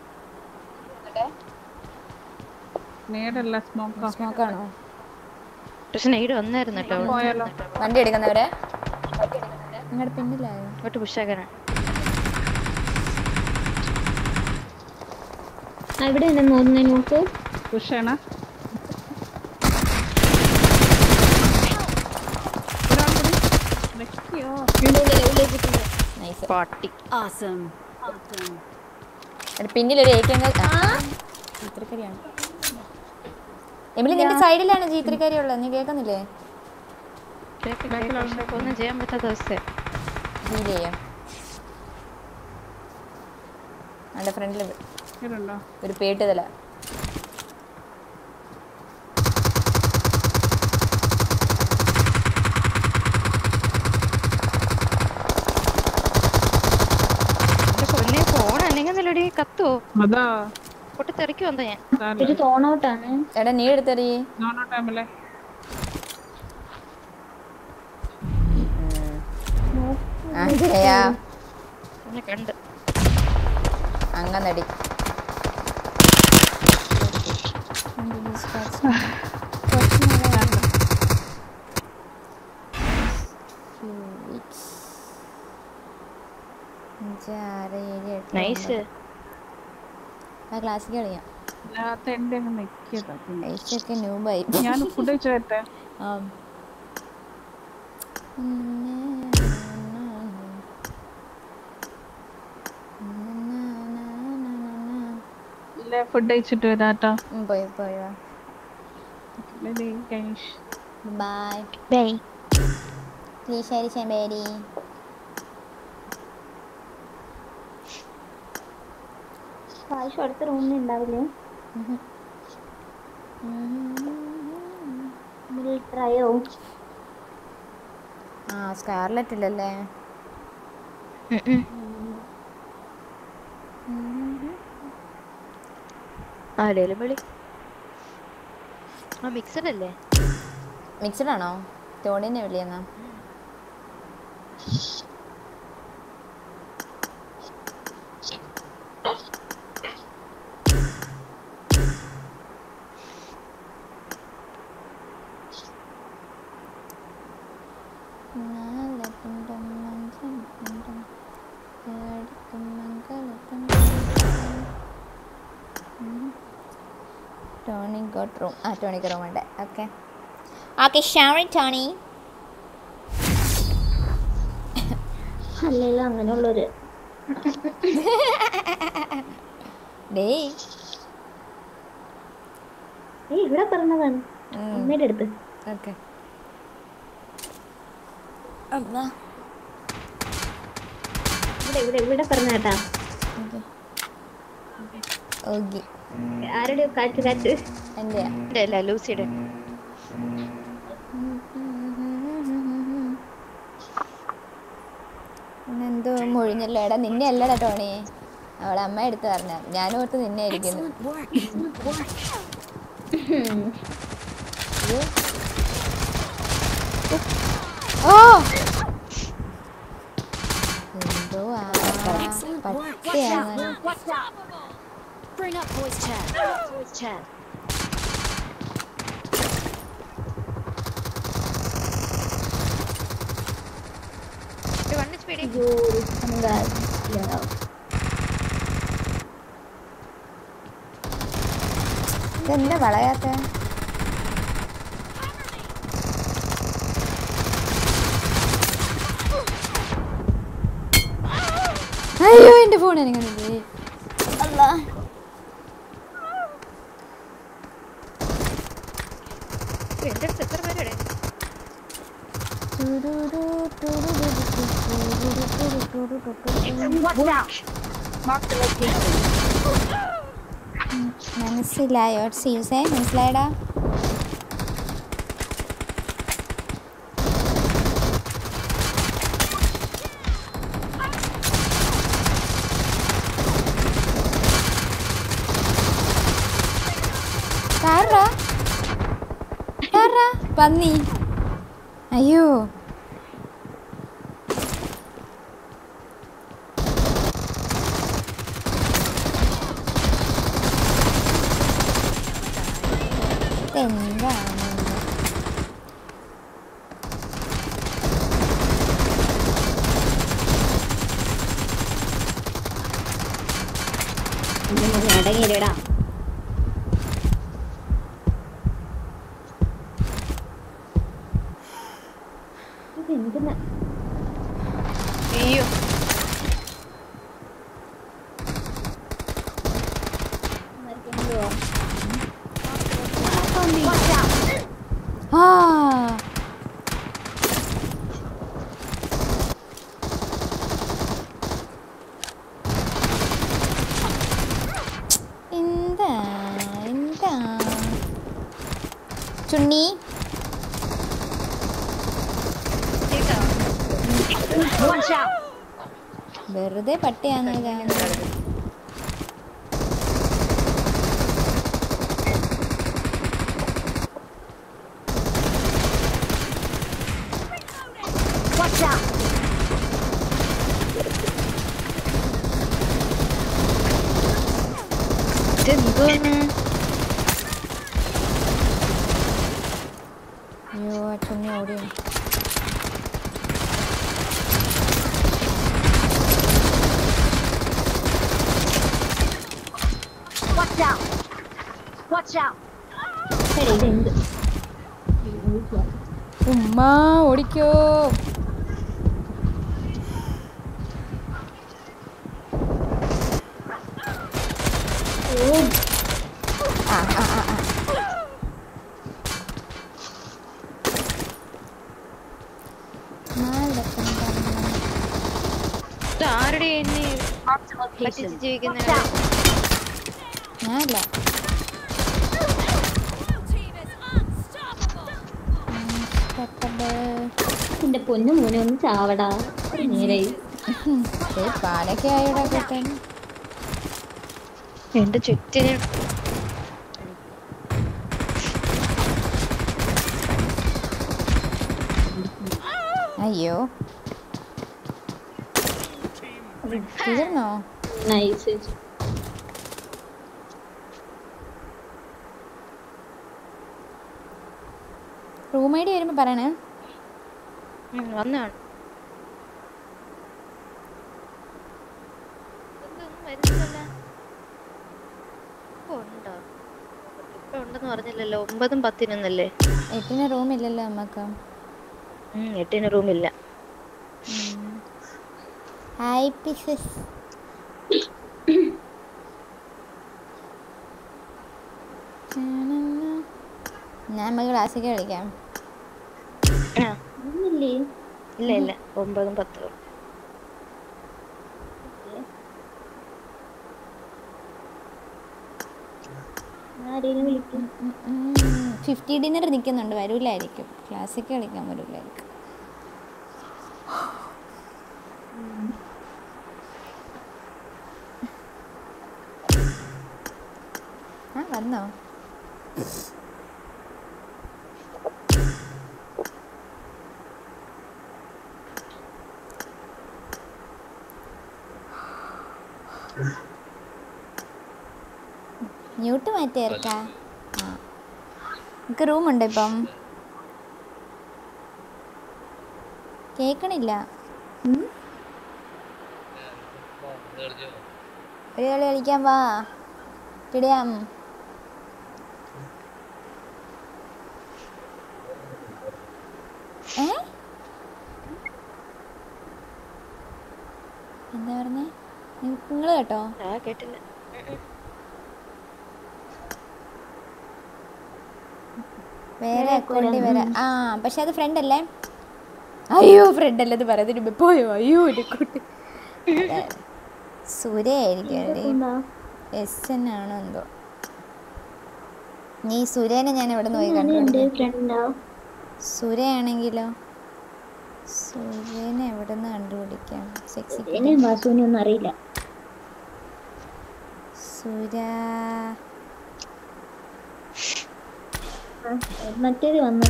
സ്മോക്കാണോ? പക്ഷെ നീട് വന്നായിരുന്നു കേട്ടോ. വണ്ടി എടുക്കുന്നവരെ നിങ്ങളുടെ പിന്നിലായോ? ഇങ്ങോട്ട് പുഷാക്കാനാ. ഇവിടെ നോക്ക്. പുഷാണ്. പിന്നിലൊരു ചീത്രക്കരിയാണ്. എമിലി നിന്റെ സൈഡിലാണ് ചീത്രക്കരി ഉള്ളത്. നീ കേൾക്കുന്നില്ലേ? ഒന്നും ചെയ്യാൻ പറ്റാത്ത അവസ്ഥ. ഫീൽ ചെയ്യാം. എന്റെ ഫ്രണ്ടില് ഒരു പേട്ടുതല. കത്തോ പൊട്ടിത്തെറിക്കും എന്താ ഞാൻ. എടാ നീ എടുത്തെറി. കണ്ട് അങ്ങനടി നൈസ്. ആ ക്ലാസ്സിക്ക് കളിയാം. ഞാൻ ഫുഡ് കഴിച്ചേ. ഫുഡ് കഴിച്ചിട്ട് വരാട്ടോ. പോയി ബൈ. ശരി ശരി. ആയിഷു അടുത്ത റൂമിൽ ഉണ്ടാവില്ലേ? ട്രയോ ആ സ്കാർലറ്റ് ഇല്ലല്ലേ? ആരേലും വിളി. ആ മിക്സഡ് അല്ലേ? മിക്സഡ് ആണോ? ടോണിനെ വിളിയെന്നാ. Tony got room. ആ ടോണിക്ക് റൂം ഉണ്ട്. Okay okay sorry Tony. അല്ലല്ലോ അങ്ങനെയുള്ളൊരു ഡേയ് ഇവിടെ പറഞ്ഞതാണ് അമ്മയുടെ അടുത്ത്. ഓക്കെ ഇവിടെ പറഞ്ഞ കേട്ടാ. ഓക്കെ ആരുടെയോ കാറ്റ് എന്റെയാ? അല്ല ലൂസിയുടെ. എന്തോ മുഴിഞ്ഞല്ലോ. എടാ നിന്നെ അല്ലടാ ടോണി, അവളെ അമ്മ എടുത്ത് പറഞ്ഞ. ഞാനോർത്ത് നിന്നെ ആയിരിക്കുന്നു. ഓ എന്തോ പട്ടിയാണ്. ഇതെന്താ വളയാത്ത? അയ്യോ എന്റെ ഫോൺ എനിക്കുന്നില്ലേ. അല്ലാ എന്റെ അടുത്ത് എത്ര പേരുടെ? മനസ്സിലായോ? സീസേ മനസ്സിലായടാ? പന്നി. അയ്യോ എന്താണ് അടങ്ങിയിടാ. അയ്യോ ആ എന്താ ചുണ്ണി വെറുതെ പട്ടിയാന്ന്. ഇതെന്തോന്ന്? അയ്യോ ചുണ്ണി ഓടി. ഉമ്മ ഓടിക്കോ. ആരുടെ എന്നെ പറ്റിച്ച് ജീവിക്കുന്ന ഞാനല്ല. എന്റെ പൊന്നു മോനെ ഒന്ന് ചാവടാ. ഒരു നേരായി. പാലൊക്കെ ആയിടാ കേട്ടൻ. എന്റെ ചുറ്റിന് അയ്യോ തീർന്നോ? നൈസ്. റൂം ഐ ഡി വരുമ്പോ പറയണേ. വന്നാണ് വരുന്നില്ല. ഉണ്ടോ? ഇപ്പൊ ഉണ്ടെന്ന് പറഞ്ഞില്ലല്ലോ. 9 10 8 റൂമില്ലല്ലോ നമുക്ക്. 8 റൂമില്ല. Hi Pisces. ഞാൻ നമുക്ക് ക്ലാസ്സിക്ക് കളിക്കാം. ഒന്നില്ലേ? ഇല്ല ഇല്ല 9 10. ആരെയും വിളിക്കും. 50 ഡിന്നർ നിൽക്കുന്നുണ്ട്. വരൂലായിരിക്കും. ക്ലാസ്സിക്ക് കളിക്കാൻ വരൂലായിരിക്കും. ആ വന്നോ? മ്യൂട്ട് മാറ്റിയേർക്കാ. ആ നമുക്ക് റൂമുണ്ട് ഇപ്പം. കേക്കണില്ല. ഒരു കളി കളിക്കാൻ വാ. കിടിയാം. എന്താ പറഞ്ഞേ? നിങ്ങൾ കേട്ടോ? കേട്ടില്ല. വേറെ അക്കൗണ്ടിൽ വരാം. ആ പക്ഷെ അത് ഫ്രണ്ട് അല്ലേ? അയ്യോ ഫ്രണ്ട് അല്ലത് പറയുന്നതിന് മുമ്പ് പോയോ? അയ്യോ എന്റെ കൂട്ട് സൂര്യ ആയിരിക്കും. എസ് എൻ ആണോ എന്തോ. നീ സുരേനെ ഞാൻ എവിടെ നിന്ന് പോയി കണ്ടുപിടിക്കാം? സുരയാണെങ്കിലോ? സുരേനെ എവിടെ നിന്ന് കണ്ടുപിടിക്കാം? ഒന്നും അറിയില്ല. സുര മറ്റേത് വന്നു.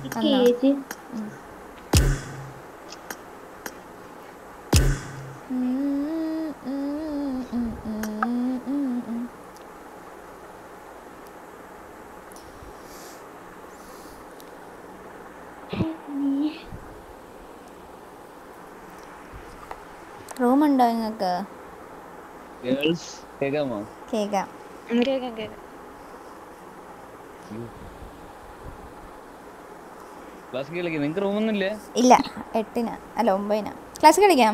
റൂമുണ്ടോ നിങ്ങൾക്ക്? കേക്കാമോ? കേക്കാം. ക്ലാസ് കളിക്കാം. നിങ്ങൾക്ക് റൂമൊന്നുമില്ലേ? ഇല്ല 8 അല്ല 9 ക്ലാസ് കളിക്കാം.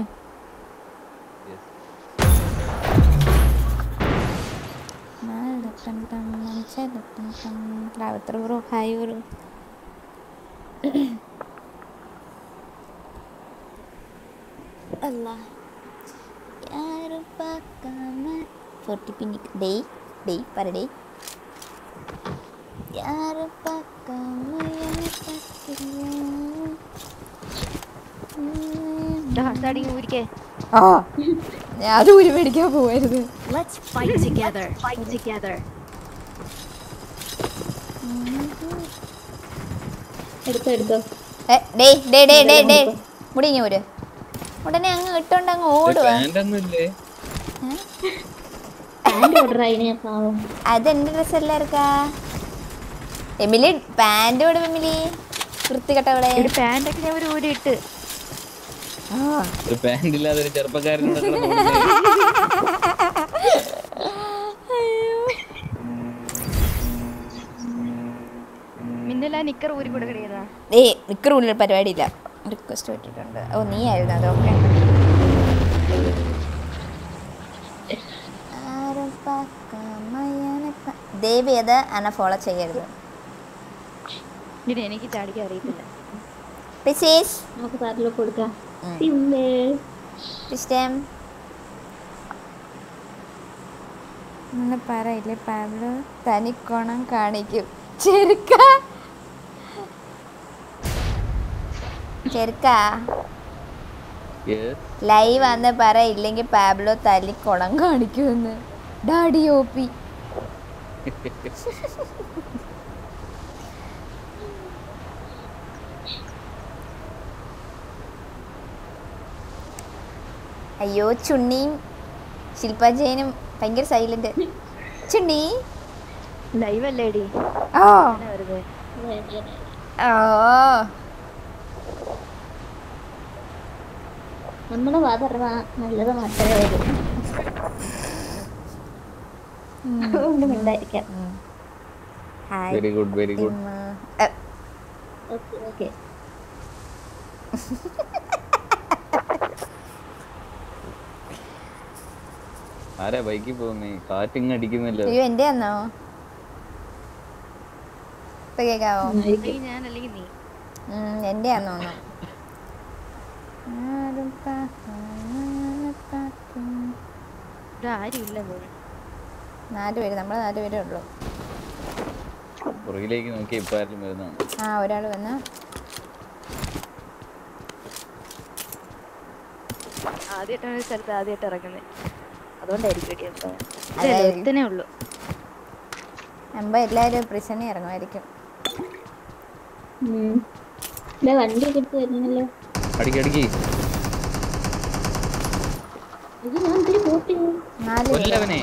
Bro hi bro. Allah ya rupakama 40 pinik day para day ya rupakama ya ഊരിക്കേ. ഞാൻ അത് ഊരി മേടിക്കാൻ പോവായിരുന്നു. Let's fight together. Fight together. എടുത്തോ. മുടിഞ്ഞൂര് ഉടനെ അങ്ങ് ഇട്ടോണ്ട് അങ്ങ് ഓടുവാ. അതെന്റെ ഡ്രസ് എല്ലാവർക്കാ. എമിലി പാന്റ് ഓടും. എമിലി വൃത്തികെട്ടവളെ. പാന്റൊക്കെ ഞാൻ ഒരു ഊരിട്ട്. പാന്റില്ലാതെ ഒരു ചെറുപ്പക്കാരനോട് മിന്നല നിക്കർ ഊരി കൂടെ കഴിയുന്ന. നിക്കർ ഊരിൽ പരിപാടിയില്ല. റിക്വസ്റ്റ് വിട്ടിട്ടുണ്ട്. ഓ നീ ആയിരുന്നു അതൊക്കെ. ദേവി അത് അന ഫോളോ ചെയ്യരുത്. എനിക്ക് ചാടിക്കാൻ അറിയത്തില്ല. നമുക്ക് പാർട്ടിലൊക്കെ കൊടുക്കാം. ഒന്ന് പറയില്ലേ പാബ്ലോ തനിക്കോണം കാണിക്കും ചെറുക്ക ചെറുക്ക ലൈവ് വന്ന് പറയില്ലെങ്കിൽ പാബ്ലോ തനിക്കോണം കാണിക്കുമെന്ന് ഡാഡി ഓപ്പി അയ്യോ ചുണ്ണിയും ശില്പ ജയനും ഭയങ്കര സൈലന്റ് ചുണ്ണി ലൈവ് അല്ലേടി ഓ വെറുതെ ഓ നമ്മുടെ വാതറ നല്ലത് മാത്രമേ വരും. അതുകൊണ്ട് മിണ്ടായിരിക്കാം. Hi very good very good. Okay okay. ആരാ ബൈക്കിൽ പോകുന്നേ? കാറ്റിങ് അടിക്കുന്നില്ല. അയ്യോ എന്റെ ആന്നോ ഇപ്പൊ കേക്കാവോ? ഞാൻ അല്ലെങ്കിൽ നീ എന്റെ ആന്നോ ആരും ഇല്ല 4 പേര് നമ്മള് 4 പേരേ ഉള്ളു. പുറകിലേക്ക് നോക്കി ഇപ്പൊ ആരും വരുന്നതാണ്. ആ ഒരാള് വന്ന ആദ്യമായിട്ടാണ് ഒരു സ്ഥലത്ത് ആദ്യമായിട്ട് ഇറങ്ങുന്നത്. അതുകൊണ്ടായിരിക്കും ഉള്ളു. എല്ലാരും പ്രിസണിൽ ഇറങ്ങുമായിരിക്കും. വണ്ടി എടുത്ത് വരുന്നല്ലോ. അടിക്കി അടിക്കി. ഞാൻ ഇതില് പോട്ടി 4 കൊല്ലവനെ.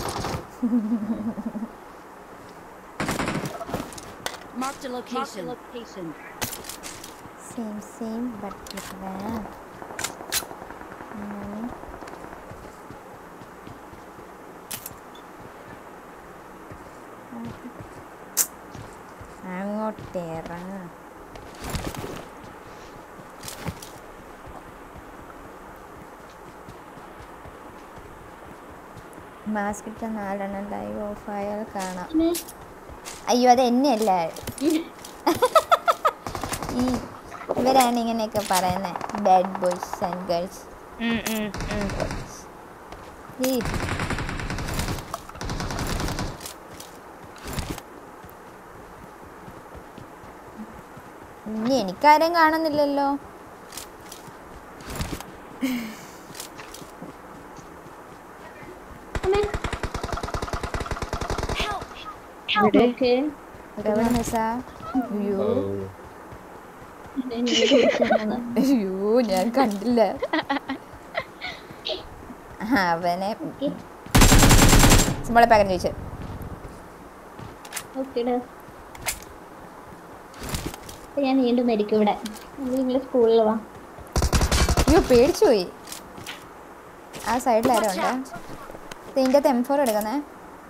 Marked a location. Same but different. അങ്ങോട്ട് ഇറങ്ങ. മാസ്ക് ഇട്ട 4 ലൈവ് ഓഫ് ആയാൽ കാണാം. അയ്യോ അത് എന്നെയല്ല ഈ ഇവരാണ് ഇങ്ങനെയൊക്കെ പറയുന്നത്. Bad boys and girls. ഇനി എനിക്കാരും കാണുന്നില്ലല്ലോ. ഓക്കെ. അയ്യോ ഞാൻ കണ്ടില്ല അവനെ. നമ്മളെ പാകം ചോദിച്ചു. ഞാൻ വീണ്ടും മരിക്കും ഇവിടെ. നിങ്ങൾ സ്കൂളിൽ വാ. അയ്യോ പേടിച്ചു പോയി. ആ സൈഡിൽ ആരോ ഉണ്ട്. ഇതിൻ്റെ M4 എടുക്കുന്നേ.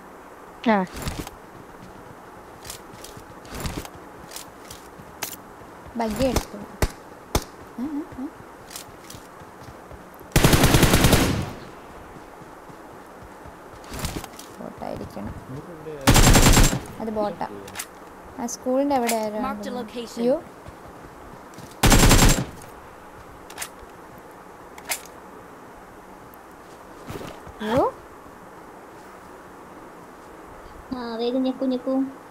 ബഗ്ഗി എടുത്തു. ബോട്ടായിരിക്കണം. അത് ബോട്ടാ. ആ സ്കൂളിൻ്റെ എവിടെ ആരോ. അയ്യോ അയ്യോ വേഗം ഞെക്കൂ.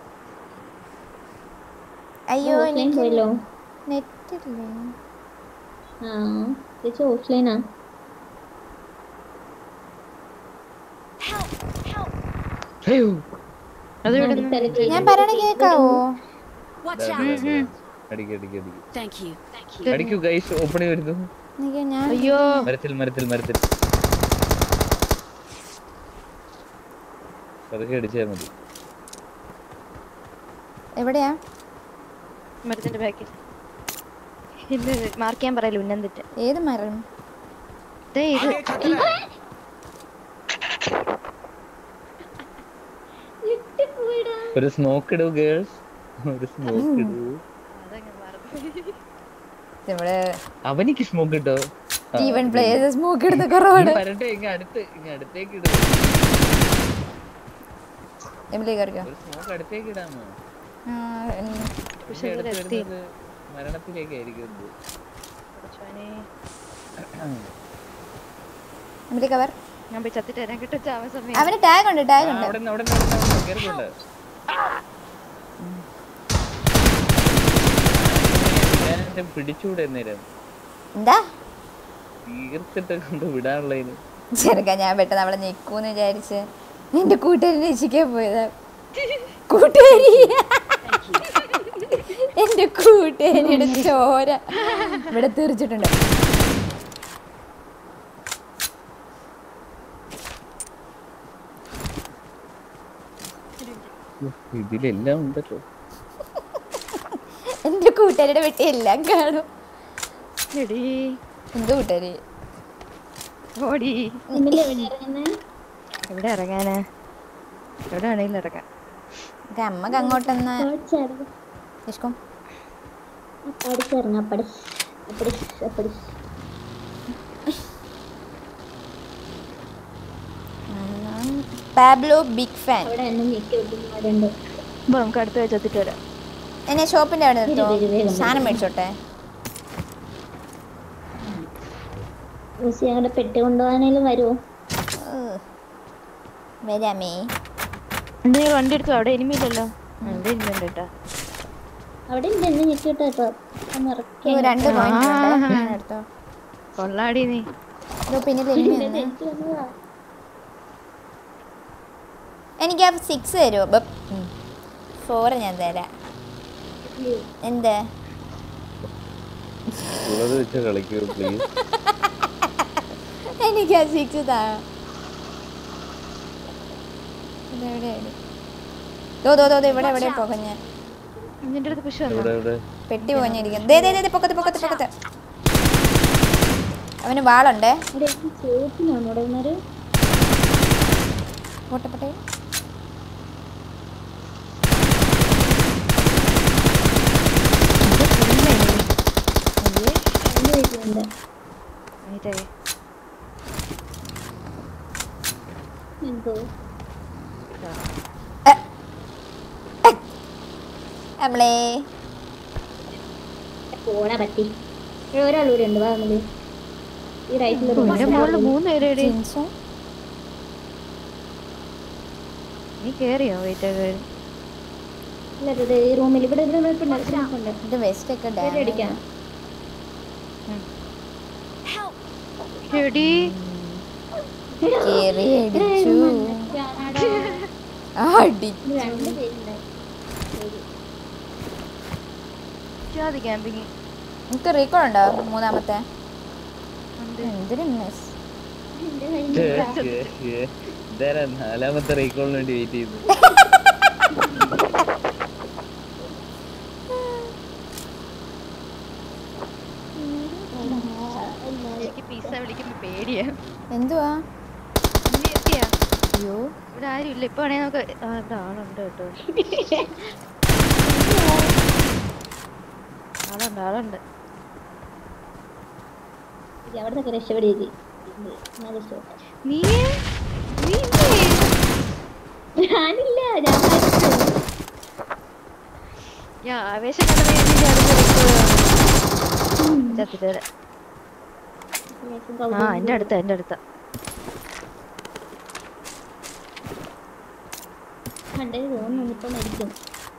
അയ്യോ പോയല്ലോ. നെറ്റില്ലേ. ചേച്ചി ഓഫ്ലൈനാ. ഞാൻ പറയണ കേക്കാവോ? Watch out. അടിക്കി അടിക്കി അടിക്കി. Thank you. അടിക്കൂ ഗൈസ്. ഓപ്പണിൽ വരുന്നു. അയ്യോ മരത്തിൽ മരത്തിൽ മരത്തിൽ അതൊക്കെ അടിച്ചാൽ മതി. എവിടെയാ? മരത്തിന്റെ ബാക്കിൽ. ഇത് മാർക്ക് ചെയ്യാൻ പറയല്ലോ. ഉന്നം തെറ്റ്. ഏത് മരം? ഇത് ഒരു സ്മോക്ക് ഇടൂ ഗേൾസ്. ഒരു സ്മോക്ക് ഇടൂ. അവനിക്ക് സ്മോക്ക് ഇട്ടോ. ഈവൻ പ്ലേയേഴ്സ് സ്മോക്ക് ഇടുന്ന കുറവാണ്. വരട്ടെ ഇങ്ങ അടുത്തേക്ക് ഇടും. സ്മോക്ക് അടുത്തേക്ക് ഇടാമോ? മരണത്തിലേക്കായിരിക്കും. കവർ ഞാൻ പോയി ചത്തിട്ട് വരാൻ കിട്ടും ചാവാൻ സമയം. അവന് ടാഗ് ഉണ്ട് ടാഗ് ഉണ്ട്. അവിടെ കേറിക്കൊണ്ട് ഞാൻ പിടിച്ചൂടെ നേരം എന്താ തീർത്തിട്ട് കൊണ്ട് വിടാനുള്ളതിന് ചെറുക്ക ഞാൻ പെട്ടെന്ന് അവളെ നിൽക്കൂന്ന് വിചാരിച്ച് നിന്റെ കൂട്ടുകാരി രക്ഷിക്കാൻ പോയതാ. കൂട്ടുകാരി എന്റെ കൂട്ടുകാരിയുടെ ചോര ഇവിടെ തീർച്ചിട്ടുണ്ട്. ഇതിലെല്ലാം ഉണ്ടല്ലോ. എന്റെ കൂട്ടുകാരിയുടെ വെട്ടി എല്ലാം കാണും. എടീ എന്ത് കൂട്ടുകാരി ഓടി. ഇന്നലെ എവിടെ ഇറങ്ങുന്നേ? എവിടെ ഇറങ്ങാനാ? എവിടെ ആണെങ്കിലും ഇറങ്ങാം. അമ്മക്ക് അങ്ങോട്ടെന്ന് പഠിച്ചിറങ്ങ ഇഷ്കം പാബ്ലോ ബിഗ് ഫാൻ. അവിടെ എന്നെ ഞെക്കി വെക്കുന്നവരുണ്ട്. അപ്പൊ നമുക്ക് അടുത്ത വെച്ച് എത്തിട്ട് വരാം. എന്നെ ഷോപ്പിന്റെ അവിടെ നിർത്തോ? വേഗം സാധനം മേടിച്ചോട്ടെ. ലൂസി ഞങ്ങളുടെ പെട്ടി കൊണ്ടുപോകാനേലും വരുമോ? വരാമേ. നീ വണ്ടി എടുത്തു. അവിടെ എനിമില്ലല്ലോ. അവിടെ ഇനിമിണ്ട് കേട്ടാ. അവിടെ ഉണ്ട് എന്നെ ഞെക്കി വിട്ടാ ഇപ്പൊ ഒന്ന് ഇറക്കി. 2 പോയിന്റ് എടുത്തോ. കൊള്ളാടി നീ. പിന്നിൽ എനിക്ക് ആ 6 തരുമോ? 4 ഞാൻ തരാം. എന്ത് ഉള്ളത് വെച്ച് കളിക്കൂ പ്ലീസ്. എനിക്ക് ആ 6 താ. ഇതെവിടെയാണ്? ഇവിടെ എവിടെ പോകഞ്ഞ നിന്റെ അടുത്ത് പുഷ് എവിടെ വന്നോ? എവിടെ പെട്ടി പോകഞ്ഞിരിക്കുന്നു. പൊക്കത്ത് അവന് വാളുണ്ടേ. അവിടെ ചോദിക്കുന്നാണ് അവിടെ വന്നൊരു പോട്ടെ വീട്ടിലുണ്ട്. എന്തോ നമ്മളെ പോണ പറ്റി ഒരാളൂടെ ഉണ്ട്. വാ നമ്മള് ഈ റൈറ്റിലൊരു എന്റെ മോളില് 3 പേരേടി. ജിൻസും നീ കേറിയോ? വെയിറ്റ് ഇല്ല ഈ റൂമിൽ ഇവിടെ ഉണ്ട്. ഇത് വെസ്റ്റ് ഒക്കെ അടിക്കാം. എടി കേറി അടിച്ചു. രണ്ട് പേരുണ്ട്. ജാതി ക്യാമ്പിങ്. എനിക്ക് റീകോൾ ഉണ്ടോ? 3ാമത്തെ എന്തൊരു മിസ്. എന്റെ കയ്യിൽ ഇതാരാ 4ാമത്തെ റീകോളിന് വേണ്ടി വെയിറ്റ് ചെയ്തു. എനിക്ക് പിസ്സ വിളിക്കുമ്പോ പേടിയാ. എന്തുവാ? നീ എത്തിയാ? അയ്യോ ഇവിടെ ആരും ഇല്ല. ഇപ്പൊ ആണെങ്കിൽ നമുക്ക് ഇവിടെ ആളുണ്ട് കേട്ടോ. ആളുണ്ട്. അവിടെ നിന്നൊക്കെ രക്ഷപ്പെടുക. ഞാൻ രക്ഷപ്പെട്ടു. നീ ഞാനില്ല ഞാൻ ആവേശം ചത്തിട്ട് വരാം. ആ എന്റെ അടുത്ത കണ്ടത് തോന്നുന്നു ഇപ്പൊ മരിക്കും.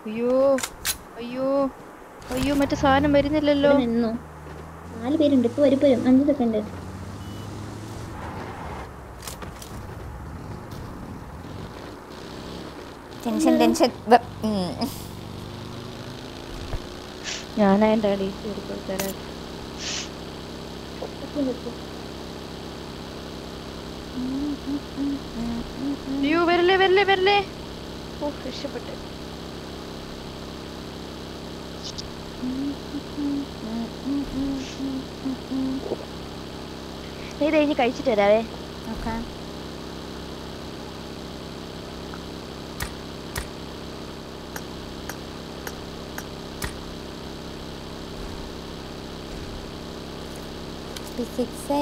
അയ്യോ മറ്റേ സാധനം വരുന്നില്ലല്ലോ. നിന്നു 4 പേരുണ്ട്. ഇപ്പൊ വരും 5 സെക്കൻഡ്. ടെൻഷൻ ഞാനെന്റെ അടി തരാം. അയ്യോ വരല്ലേ. ഓ രക്ഷപ്പെട്ടു. ഇത് കഴിഞ്ഞ് കഴിച്ചിട്ട് വരാവേ. ഓക്കെ P6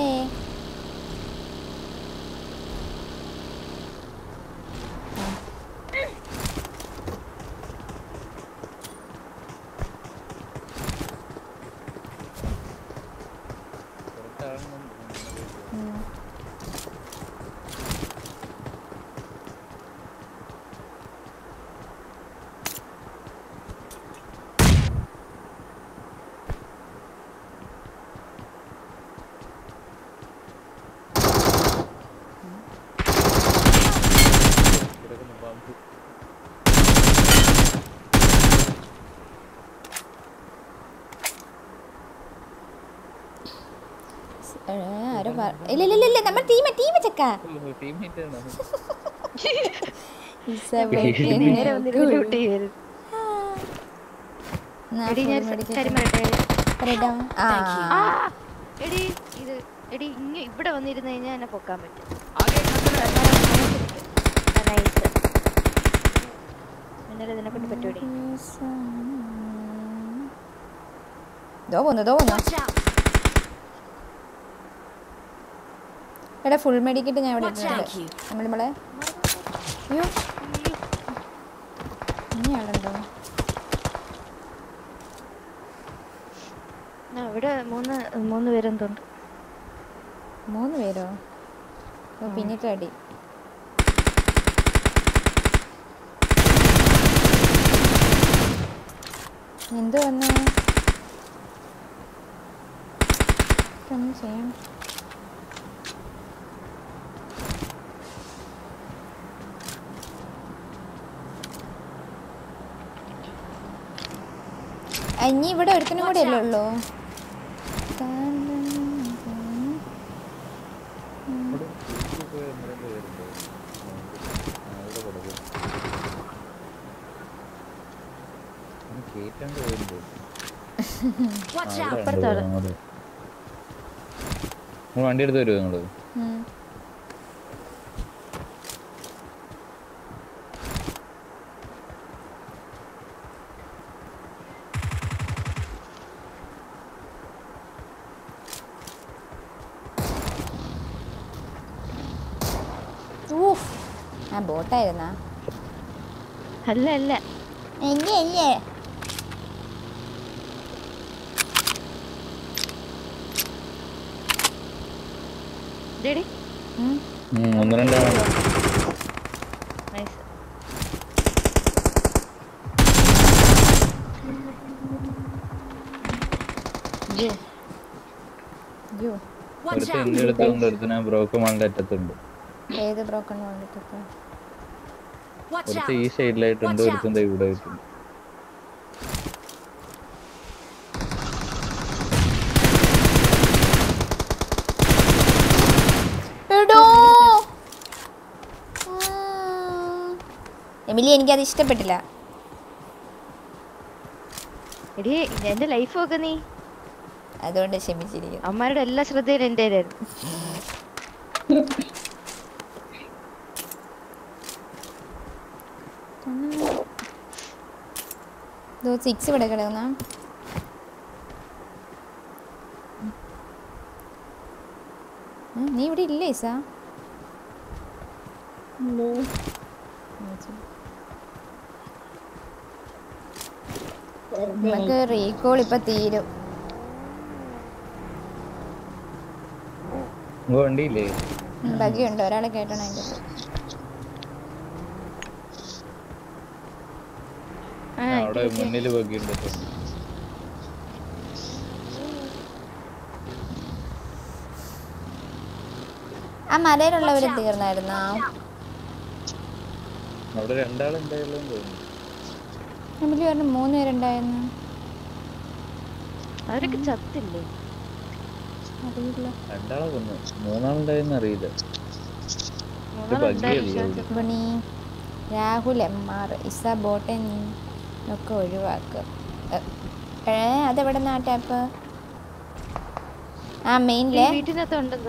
ഇല്ല ഇല്ല ഇല്ല നമ്മൾ ടീം ചെക്ക ടീംമേറ്റ് ആണ്. നേരെ വന്നിട്ട് ലൂട്ട് ചെയ്യരുത്. എടി ഞാൻ കാര്യം പറയട്ടെ. എടി എടി ഇവിടെ വന്നിരുന്നു കഴിഞ്ഞാൽ എന്നെ പൊക്കാൻ പറ്റും. ഇന്നലെ ഇതിനെക്കൊണ്ട് പറ്റൂടി. എടാ ഫുൾ മെഡിക്കറ്റ് ഞാൻ ഇവിടെ ഇട്ടിട്ടുണ്ട്. നമ്മളെ അയ്യോ ഇനി ആളുണ്ടോ? ഇവിടെ മൂന്ന് പേരെന്തുണ്ട്. 3 പേരോ? പിന്നിട്ട് അടി. എന്ത് വന്നേ ചെയ്യാം. ഇനി ഇവിടെ ഒരുത്തനും കൂടെ അല്ലേ ഉള്ളൂ. വണ്ടി എടുത്ത് വരുമോ നിങ്ങള്? ആ ബോട്ടായിരുന്നാ? അല്ല അല്ല അല്ലേ ഒന്ന് രണ്ടാണ്. ഒരുത്തിന് ബ്രോക്കൺ വാളിന്റെ അറ്റത്തുണ്ട്. ഏത് ബ്രോക്കൺ വാളിന്റെ അറ്റത്ത്? ഒരുത്ത് ഈ സൈഡിലായിട്ടുണ്ട്, ഒരുത്തിന്റെ ഇവിടെ ആയിട്ടുണ്ട്. എമിലി എനിക്കത് ഇഷ്ടപ്പെട്ടില്ല. എടി എന്റെ ലൈഫ് നോക്ക നീ. അതുകൊണ്ട് ക്ഷമിച്ചിരിക്കും. അമ്മമാരുടെ എല്ലാ ശ്രദ്ധയിലും എന്റെ ആയിരുന്നു. 6 ഇവിടെ കിടക്കുന്ന നീ ഇവിടെ ഇല്ലേ ഈസ? നമുക്ക് റീകോൾ ഇപ്പൊ തീരും. വണ്ടിയില്ലേ? ബഗ്ഗിയുണ്ട്, ഒരാളെ കേട്ടണം അതിൻ്റെ. അവിടെ മുന്നിൽ ബഗ്ഗിയുണ്ട്. ആ മലയിലുള്ളവര് തീർന്നായിരുന്നോ? അവിടെ രണ്ടാളുണ്ടായല്ലോ തോന്നുന്നു. എമിലി പറഞ്ഞു 3 പേരുണ്ടായിരുന്നു. അവരൊക്കെ ചത്തില്ലേ? അറിയില്ല. രണ്ടാളെ കൊന്നു, 3ആളുണ്ടായെന്ന് അറിയില്ല. ബണി, രാഹുൽ MR, ഇസ ബോട്ടെ നീ ഒക്കെ ഒഴിവാക്കുക. അതെവിടെ നാട്ടാപ്പ്? ആ മെയിനിലെ വീട്ടിനകത്തുണ്ടെന്തോ.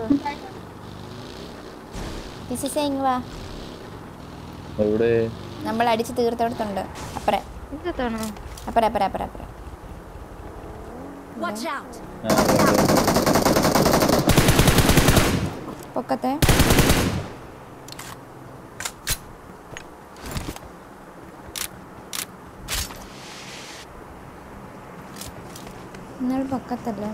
വാ, എവിടെ? നമ്മൾ അടിച്ച് തീർത്തോടത്തുണ്ട്. അപ്പറേ അപ്പറേ അപ്പറേ അപ്പറേ അപ്പറേ. പൊക്കത്തെ നിങ്ങൾ പൊക്കത്തല്ലേ?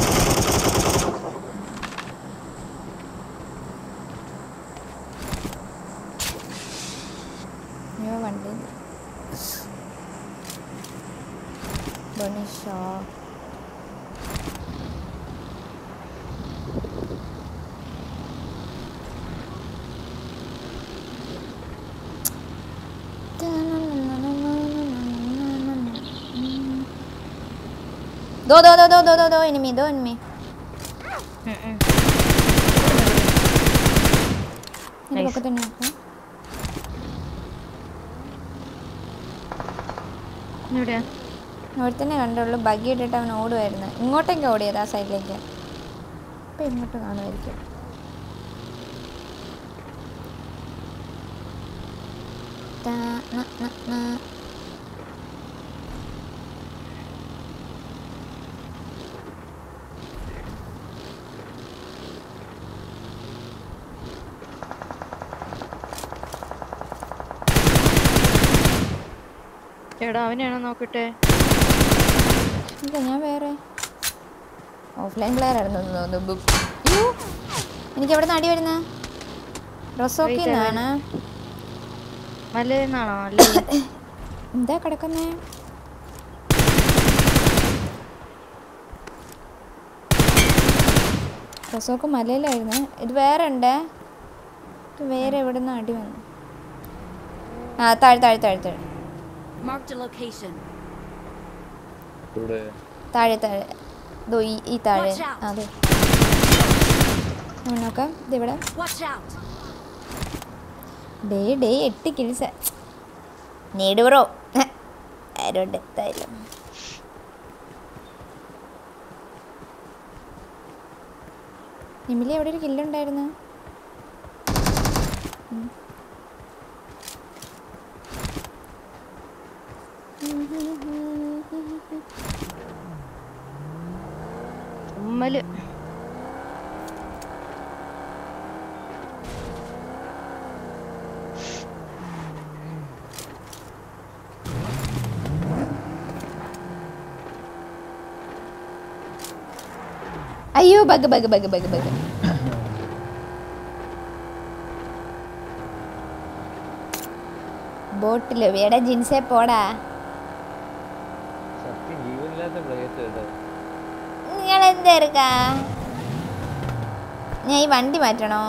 വണ്ടി ബണിഷോ दो enemy. ഇതൊക്കെ തന്നെ എവിടെയാ? അവിടെ തന്നെ കണ്ടുള്ളൂ. ബഗ്ഗി ഇട്ടിട്ട് അവൻ ഓടുമായിരുന്നു. ഇങ്ങോട്ടേക്ക് ഓടിയത് ആ സൈഡിലേക്ക്. ഇപ്പം ഇങ്ങോട്ട് കാണുമായിരിക്കും. എടാ അവനെയാണോ നോക്കട്ടെ. ഇല്ല, ഞാൻ വേറെ ഓഫ്ലൈൻ പ്ലെയർ ആയിരുന്നു തോന്നുന്നു. എനിക്ക് എവിടെ നിന്ന് അടി വരുന്നത്? റൊസോക്കിന്നാണ്. മലന്നാണോ? എന്താ കിടക്കുന്നേ? റൊസോക്ക് മലയിലായിരുന്നു. ഇത് വേറെ ഉണ്ട്. ഇത് വേറെ എവിടെ നിന്ന് അടി വന്നു? ആ താഴെ താഴെ താഴെ താഴെ Marked a location. താഴെ താഴെ ഈ താഴെ. Watch out. അതെ നോക്കാം. ഇതിവിടെ Watch out. ഡേ 8 കിൽസ് നേടുവറോ ആരോണ്ട് എത്തായാലും. നിമിലി അവിടെ ഒരു കില്ലുണ്ടായിരുന്നു. ഉമ്മല് അയ്യോ ബഗ് ബോട്ടില് വേടാ ജിൻസേ പോടാ. നിങ്ങൾ എന്തെടുക്കാ? ഞാൻ ഈ വണ്ടി മാറ്റണോ?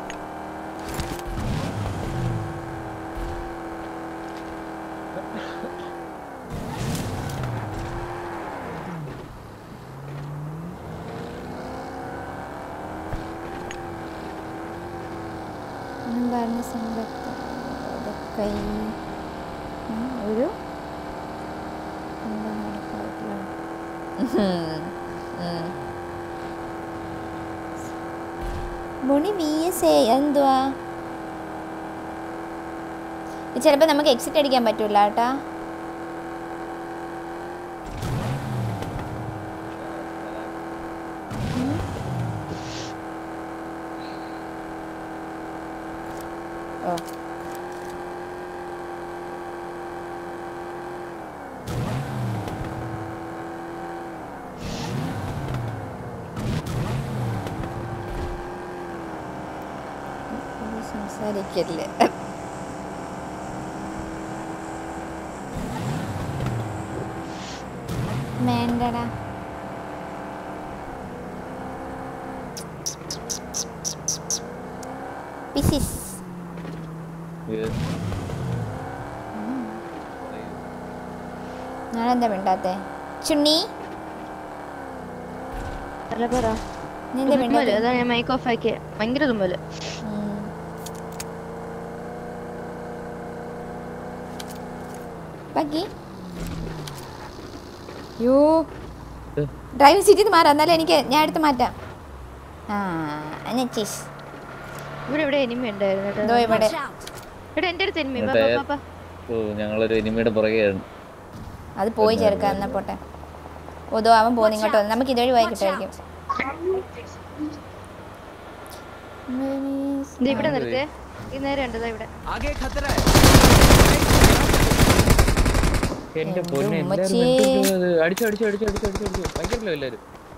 ഒരു ബോണി VS എന്തുവാ? ചിലപ്പോൾ നമുക്ക് എക്സിറ്റ് അടിക്കാൻ പറ്റൂല കേട്ടാ. ഓ സംസാരിക്കല്ലേ. വേണ്ടടാ. പിസിസ് ഞാനെന്താ മിണ്ടാത്തെ? ചുണ്ണി അല്ല പറ. നിന്റെ മിണ്ടാത്തെ? അതാ ഞാൻ മൈക്ക് ഓഫ് ആക്കിയ. ഭയങ്കര തുമ്മല്. ബാക്കി യോ ഡ്രൈവിംഗ് സീറ്റിൽ നിന്ന് മാറാം. എന്നാലും ഞാൻ എടുത്ത് മാറ്റാം. ഇവിടെ എനിമി ഉണ്ടായിരുന്നു. ഇവിടെ Watch out. ഇവിടെ എന്റെ അടുത്ത് എനിമി. ഞങ്ങളൊരു എനിമിയുടെ പുറകെയാണ്. അത് പോയി ചേർക്കാം. എന്നാ പോട്ടെ. ഓതോ അവൻ പോകുന്നു ഇങ്ങോട്ട് വന്നു. നമുക്ക് ഇതുവഴി പോയി കിട്ടായിരിക്കും. ഇവിടെ നിർത്തേ. ഈ നേരം ഉണ്ട് ഇവിടെ. എന്റെ പൊന്നെ അടിച്ചു ഭയങ്കര എല്ലാരും.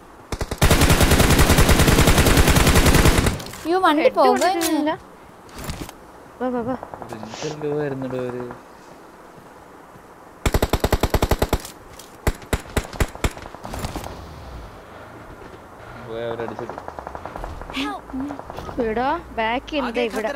യോ വണ്ടി പോകും. ഇവിടെ ബാക്കി ഉണ്ട്. ഇവിടെ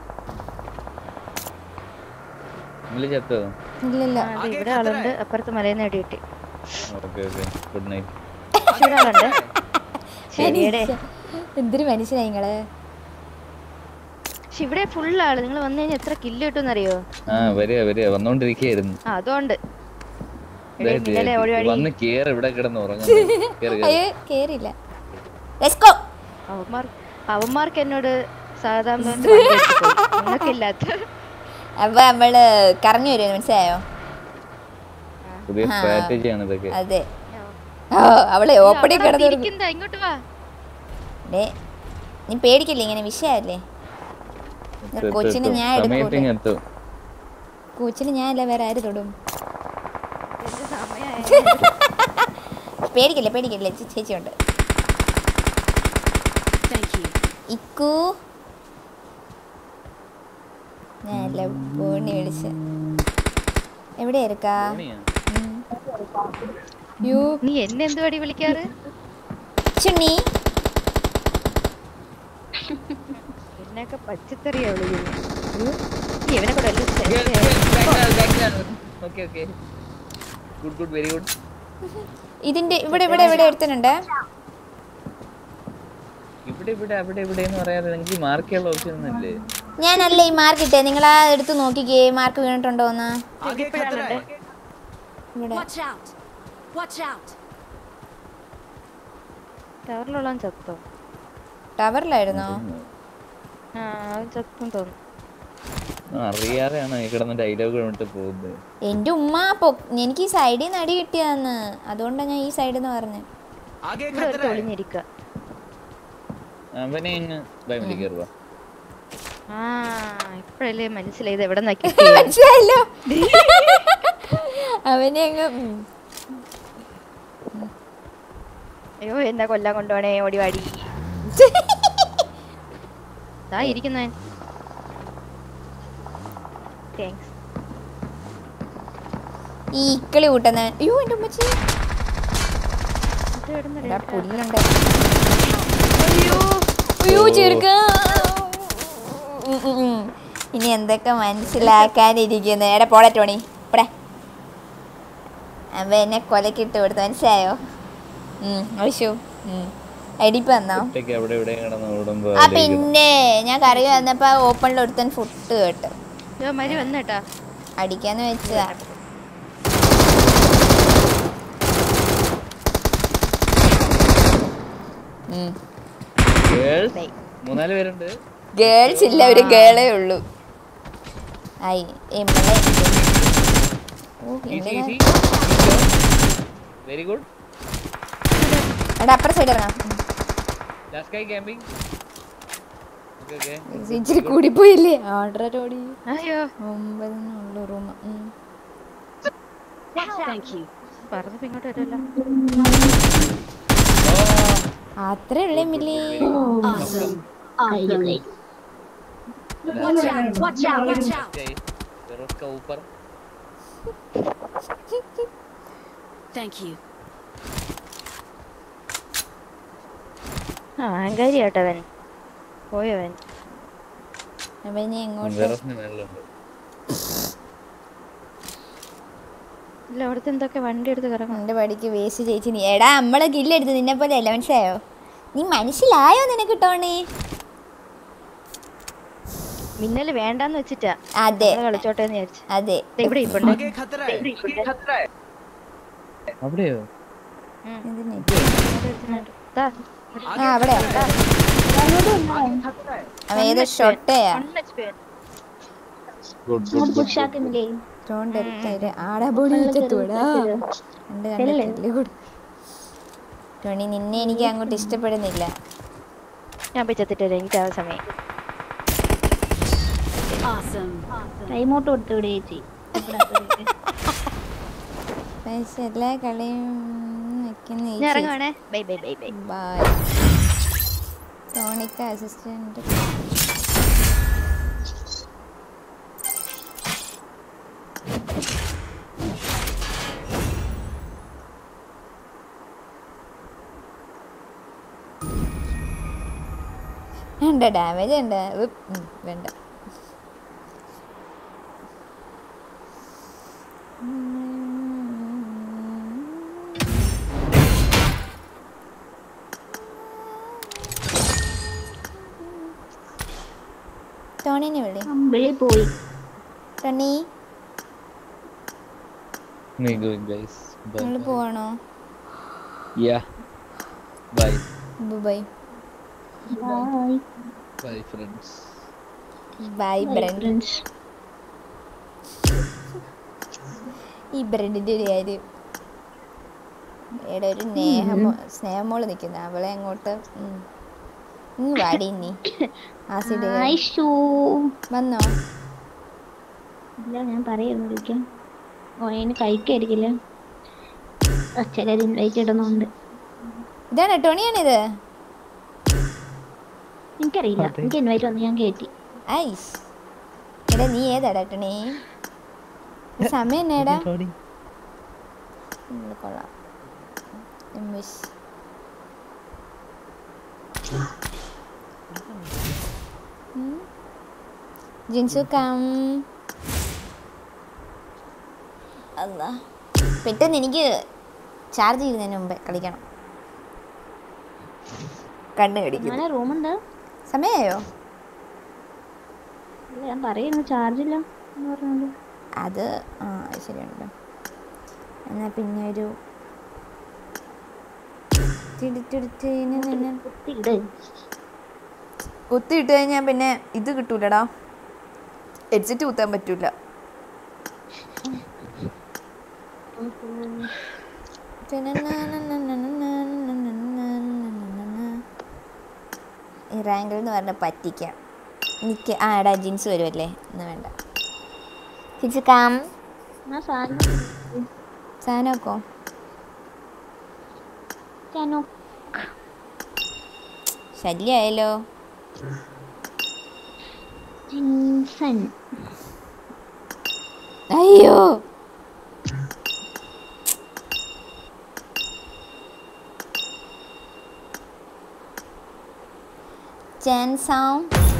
ഇല്ലില്ല. ഇവിടെ ആളുണ്ട്. അപ്പുറത്ത് മലയിൽ നിന്ന് അടി കിട്ടി. Good night. ഇവിടെ ആളുണ്ട്. ശരിയടേ. എന്തൊരു മനുഷ്യനാ നിങ്ങള്. പക്ഷെ ഇവിടെ ഫുൾ ആള്. നിങ്ങൾ വന്നു കഴിഞ്ഞാൽ എത്ര കില്ല് കിട്ടും അറിയോ? ആ വരിക വന്നോണ്ടിരിക്കായിരുന്നു. അതുകൊണ്ട് വന്ന് കേറി ഇവിടെ കിടന്ന് ഉറങ്ങുന്നു. അയ്യോ കേറില്ല. Let's go. അവന്മാർക്ക് എന്നോട് സാധാരണ നിങ്ങൾക്കില്ലാത്ത. അപ്പൊ നമ്മള് കറങ്ങി വരുന്നു, മനസ്സിലായോ? പുതിയ സ്ട്രാറ്റജിയാണ് ഇതൊക്കെ. അതെ. അവളെ ഓപ്പണി കിടന്നു. ഇങ്ങോട്ട് വാ. നീ പേടിക്കില്ലേ, ഇങ്ങനെ വിഷയല്ലേ? കൊച്ചിന് ഞാൻ എടുക്കും. കൊച്ചിന് ഞാനല്ല, വേറെ ആര് തൊടും? പേടിക്കില്ലേ ചേച്ചിയുണ്ട്. ഇക്കു ഞാനല്ല ബോണി വിളിച്ച്. എവിടെ ഇരിക്കാ? നീ എന്നെ എന്തുവാടി വിളിക്കാറ്? ചുണ്ണി എന്നൊക്കെ പച്ചക്കറിയാ വിളിക്കുന്നത്. ഇവനെ കൂടെ ഇതിന്റെ ഇവിടെ എടുത്തിട്ടുണ്ട്. ഞാനല്ലേ ഈ മാർക്ക് ഇട്ടേ, നിങ്ങൾ ആ എടുത്ത് നോക്കിക്കേ മാർക്ക് വീണിട്ടുണ്ടോന്ന്. ടവറിലുള്ള ചത്തോ? ടവറിലായിരുന്നോ? ചത്തും തോന്നുന്നു. അറിയാതെയാണോ ഈ കിടന്ന് ഡയലോഗ് ഇട്ട് പോകുന്നത്? എന്റെ ഉമ്മ എനിക്ക് ഈ സൈഡിൽ നിന്ന് അടി കിട്ടിയാന്ന്, അതുകൊണ്ടാണ് ഞാൻ ഈ സൈഡിൽ നിന്ന് പറഞ്ഞത്. ഒളിഞ്ഞിരിക്ക. ഇപ്പഴല്ലേ മനസ്സിലായത് എവിടെ മനസ്സിലായല്ലോ. അവനെ അങ്ങ് അയ്യോ എന്താ കൊല്ലാൻ കൊണ്ടുപോണേ, ഓടി വാടി. ഇരിക്കുന്നേ. ഈ ഇക്കിളി കൂട്ടുന്ന. അയ്യോ എന്റെ ഉമ്മച്ചി പുല്ലുണ്ട്. അയ്യോ ചെറുക്ക. ഇനി എന്തൊക്കെ മനസ്സിലാക്കാനിരിക്കുന്നു. എടാ പോടെ ടോണി, പോടെ. അവ എന്നെ കൊലക്കിട്ട് കൊടുത്തു, മനസ്സിലായോ? ആവശ്യോ അടിപ്പ് വന്നോ? ആ പിന്നെ ഞാൻ കറി വന്നപ്പോ ഓപ്പണിൽ ഒരുത്തൻ ഫുഡ് കേട്ടു. അടിക്കാന്ന് വെച്ചതാ. ഗേൾസ് ഇല്ല, ഒരു ഗേളേ ഉള്ളൂ. അപ്പുറ സൈഡ് ഇറങ്ങാം. ഇച്ചിരി കൂടിപ്പോയില്ലേ? ഓർഡർ ഓടി 9 റൂം. അത്രേ ഉള്ളേ മില്ലി. അഹങ്കാരിയാട്ടവൻ പോയവൻ. അവനെ എങ്ങോട്ട്? ഇല്ല, അവിടുത്തെ എന്തൊക്കെ വണ്ടി എടുത്ത് കിടക്കണം. എന്റെ പടിക്ക് വേസ്റ്റ് ചേച്ചി. നീ എടാ നമ്മളെ ഗില്ലെടുത്ത് നിന്നെ പോലെ അല്ല, മനസ്സിലായോ? നീ മനസ്സിലായോ നിനക്ക് ടോണി? മിന്നല് വേണ്ടെന്ന് വെച്ചിട്ടാ. അതെ കളിച്ചോട്ടെ എന്ന് വിചാരിച്ചു. അതെ ഇവിടെ അവിടെയോ? അവിടെ അവൻ ഏത് ഷോട്ടയാ? ടോണി നിന്നെ എനിക്ക് അങ്ങോട്ട് ഇഷ്ടപ്പെടുന്നില്ല. ഞാൻ പോയി ചത്തിട്ടില്ല, എനിക്ക് ആ സമയം. ടൈമോട്ട് കൊടുത്തൂടെ ചേച്ചി? പക്ഷെ എല്ലാ കളിയും ഇറങ്ങുവാണേ. Bye bye bye bye bye. ടോണിക്ക് അസിസ്റ്റന്റ്. വേണ്ട, ഡാമേജ് ഉണ്ട്. വേണ്ട. ടോണിനെ വിളി. അമ്പിളി പോയി. ടണി Me going guys. Bye. നമ്മൾ പോവാണോ? Yeah. Bye. Bye Bye. Bye friends. Bye Bye, ബ്രെൻഡ്. friends. ഈ ബ്രെഡിന്റെ ഒരു കാര്യം ഇവിടെ ഒരു സ്നേഹമോള് നിൽക്കുന്ന അവളെ അങ്ങോട്ട് ഇങ്ങ് വാടി നീ. ആസിഡ് ആയിഷു. വന്നോ? ഇല്ല, ഞാൻ പറയുന്നു വിളിക്കാം. ഓന് കഴിക്കായിരിക്കില്ല. ചിലർ ഇൻവൈറ്റ് ഇടുന്നുണ്ട്. ഇതാണ് ടോണിയാണിത്. എനിക്കറിയില്ല, എനിക്ക് ഇൻവൈറ്റ് വന്ന് ഞാൻ കയറ്റി. ഐഷ് എടാ നീ ഏതാടാ ടണി? സമയം എന്നേടാ? കൊള്ളാം. ജിൻസു കം. അല്ലാ പെട്ടെന്ന് എനിക്ക് ചാർജ് ചെയ്യുന്നതിന് മുമ്പേ കളിക്കണം. കണ്ണ് കടിക്കുന്നു. അങ്ങനെ റൂമുണ്ട്. സമയമായോ? ഇല്ല, ഞാൻ പറയുന്നു ചാർജില്ല എന്ന് പറഞ്ഞോണ്ട്. അത് ശരിയാണല്ലോ. എന്നാൽ പിന്നെ ഒരു കുത്തിയിട്ട് കഴിഞ്ഞാൽ പിന്നെ ഇത് കിട്ടൂലടാ, ഹെഡ്സെറ്റ് കുത്താൻ പറ്റൂല. ഈ റാങ്കിൽ എന്ന് പറഞ്ഞാൽ പറ്റിക്കാം. എനിക്ക് എടാ ജീൻസ് വരുമല്ലേ, എന്ന് വേണ്ട. ജിൻസ് കാം. സാധനമൊക്കോ ശല്യായല്ലോ. ജിൻസൺ. അയ്യോ ചെൻസാം.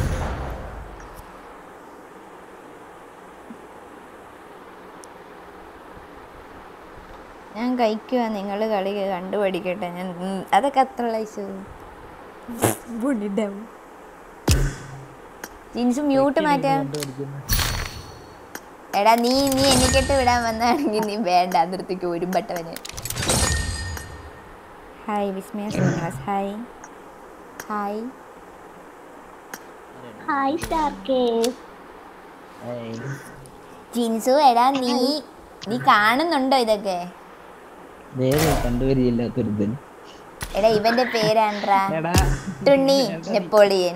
ഞാൻ കഴിക്കുക, നിങ്ങൾ കളി കണ്ടുപഠിക്കട്ടെ. ഞാൻ അതൊക്കെ അത്ര ജീൻസ് മ്യൂട്ട് മാറ്റാം. എടാ നീ എനിക്കിട്ട് വിടാൻ വന്നാണെങ്കിൽ നീ വേണ്ട, അതിർത്തിക്ക് ഒരു ബട്ടവന്. Hi Vismaya Srinivas. Hi hi hi സ്റ്റാർ കേസ്. ജിൻസു എടാ നീ കാണുന്നുണ്ടോ ഇതൊക്കെ? കണ്ടുവരില്ലാത്തൊരുതൻ. എടാ ഇവന്റെ പേരാണ്ട്രാ Tunni Napoleon.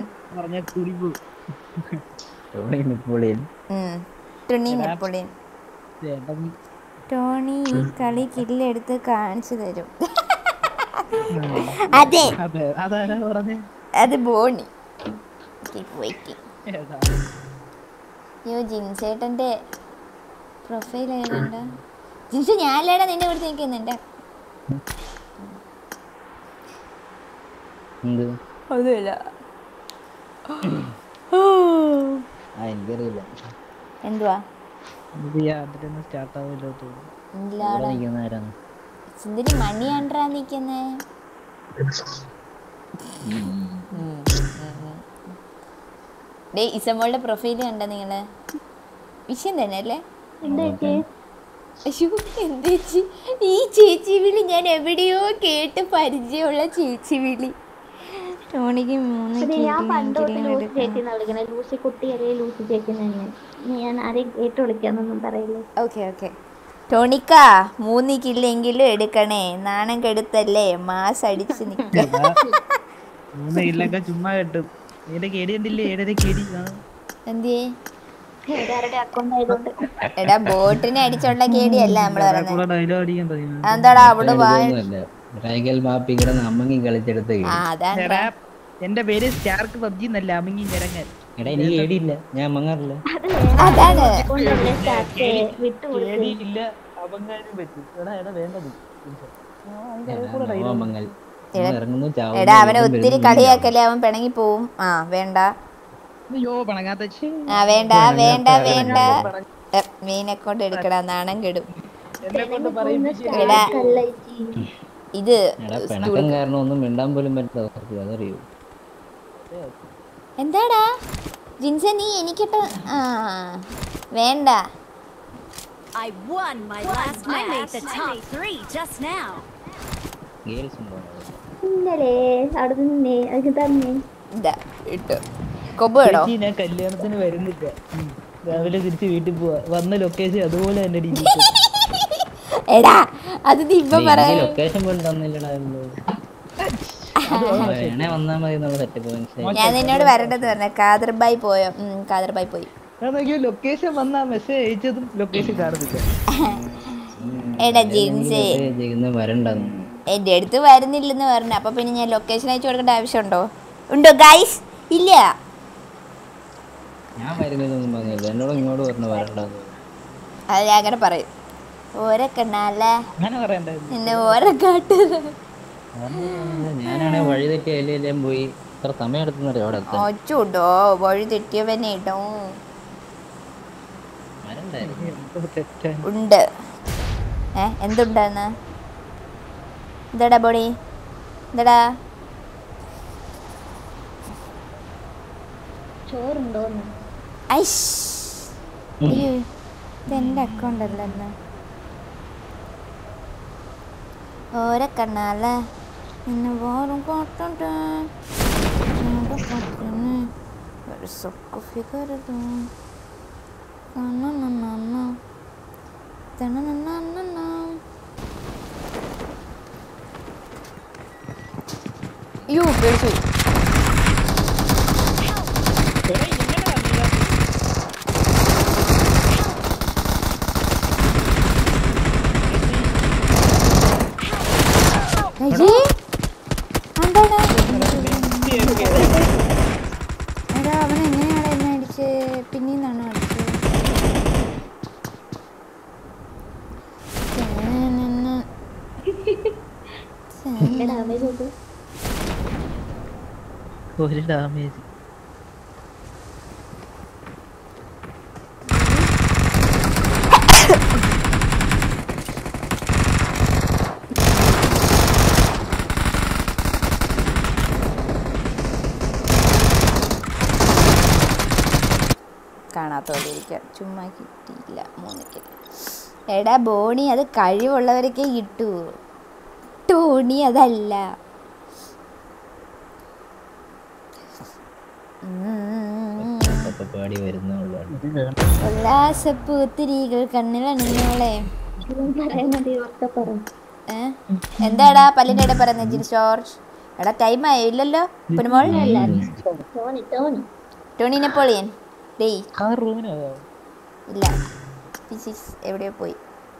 Tunni Napoleon. Tony ഈ കളി കില്ലെടുത്ത് കാണിച്ചു തരും. അതെ അത് ബോണി. യോ ജിൻസേട്ടന്റെ പ്രൊഫൈൽ ഏതാണ്ട്. ജിൻസ് ഞാനല്ലേടാ നിന്റെ കൂടെ നിൽക്കുന്നുണ്ട്. ഒന്നുമില്ല. എന്തുവാ സുന്ദരി മണിയാണ്ടാ നിക്കുന്നേ. ഡേ ഇസമോളുടെ പ്രൊഫൈൽ കണ്ട നിങ്ങള്? വിഷയം തന്നെ അല്ലേ? അയ്യോ എന്തേച്ചി ഈ ചേച്ചി വിളി ഞാൻ എവിടെയോ കേട്ട് പരിചയമുള്ള ചേച്ചി വിളി. ടോണിക്ക് 3 ലൂസി കുട്ടി അല്ലെങ്കിൽ ലൂസി ചേച്ചി തന്നെ. ഞാൻ ആരെയും കേട്ട് വിളിക്കാന്നൊന്നും പറയില്ലേ. Okay okay. ടോണിക്ക 3 കില്ലെങ്കിലും എടുക്കണേ, നാണം കെടുത്തല്ലേ, മാസ് അടിച്ച് ചുമ്മാ കിട്ടും. എടാ ബോട്ടിനെ അടിച്ചോണ്ട കേടിയല്ല നമ്മള് പറയുന്നത്. എന്താടാ അവിടെ എന്റെ പേര് സ്റ്റാർക്ക് പബ്ജി എന്നല്ല, അമിങ്ങി ഞരങ്ങൻ. ഞാൻ മങ്ങാറില്ല. അതാണ് എടാ അവനെ ഒത്തിരി കളിയാക്കല്ലേ, അവൻ പിണങ്ങി പോവും. വേണ്ട വേണ്ട വേണ്ട വേണ്ട. മെയിൻ അക്കൗണ്ട് എടുക്കടാ, നാണം കെടും. എടാ ഇത് കാരണം ഒന്നും മിണ്ടാൻ പോലും പറ്റാത്ത അതറിയോ? എന്താടാ ജിൻസ നീ എനിക്കിട്ട് ആ വേണ്ട. I won my last match. I made the top 3 just now. ഇന്നലെ അവിടെ നിന്നേ അത് തന്നെ ഇതാ ഇട്ടു കൊമ്പ് വേണോ? ചേച്ചി, ഞാൻ കല്യാണത്തിന് വരുന്നില്ല. രാവിലെ തിരിച്ച് വീട്ടിൽ പോവാ. വന്ന ലൊക്കേഷൻ അതുപോലെ തന്നെ ഡി എടാ അത് നീ ഇപ്പൊ പറ. ലൊക്കേഷൻ പോലും തന്നില്ലടാ. വേണേ വന്നാ മതി എന്നുള്ള സെറ്റപ്പ് മനസ്സിലായി. ഞാൻ നിന്നോട് വരണ്ടെന്ന് പറഞ്ഞ കാദർബായി പോയോ? കാദർബായി പോയി. ലൊക്കേഷൻ വന്നാ മെസ്സേജ് അയച്ചതും ലൊക്കേഷൻ കാണുന്നില്ല. എടാ ജിൻസേ വരണ്ടെന്ന് എന്റെ അടുത്ത് വരുന്നില്ലെന്ന് പറഞ്ഞു. അപ്പൊ പിന്നെ ഞാൻ ലൊക്കേഷൻ അയച്ചു കൊടുക്കേണ്ട ആവശ്യമുണ്ടോ? ഉണ്ടോ ഗൈസ്? ഇല്ല. ഞാൻ വരുന്നതൊന്നും പറഞ്ഞില്ല. എന്നോട് ഇങ്ങോട്ട് പറഞ്ഞു വരണ്ടെന്ന്. അത് ഞാൻ അങ്ങനെ പറയും. ഓരക്കണ്ണല്ലേ അങ്ങനെ പറയണ്ടായിരുന്നു. നിന്നെ ഓരക്കാട്ട്. ഞാനാണെ വഴി തെറ്റി എല്ലാം പോയി ഇത്ര സമയം എടുത്തുന്നറിയോ അവിടെ എത്താൻ. ഒച്ചൂട്ടോ വഴി തെറ്റിയവനെ ഇട്ടോ. ഉണ്ട്. എന്തുണ്ടെന്ന്? എന്താടാ ബോഡി? എന്താടാ ചോറുണ്ടോന്ന്? ഐഷ് ഇതെന്റെ അക്കൗണ്ട് അല്ലെന്ന്. ഓരോ കണ്ണാലേ നിന്നെ വേറും കോട്ടുണ്ട് ഒരു സൊക്ക് ഫിഗറും അയ്യോ പേടിച്ചു. എടാ അവൻ എങ്ങനെയാണ് എന്നെ അടിച്ച്? പിന്നീന്നാണോ അടിച്ചത്? ഒരു ഡാമേജ്. കാണാത്തോണ്ടിരിക്കാം. ചുമ്മാ കിട്ടിയില്ല 3 കിൽ. എടാ ബോണി അത് കഴിവുള്ളവരൊക്കെ കിട്ടൂ. ടോണി അതല്ല. ഉല്ലാസപ്പൂത്തിരികൾ കണ്ണിലണിഞ്ഞോളെ. എന്താടാ പല്ലിന്റെ ഇടയിൽ പറയുന്നത് ജിൻ ജോർജ്? എടാ ടൈം ആയോ? ഇല്ലല്ലോ പുനമോൾ. ടോണി നെപ്പോളിയൻ ഇല്ല. എവിടെയോ പോയി.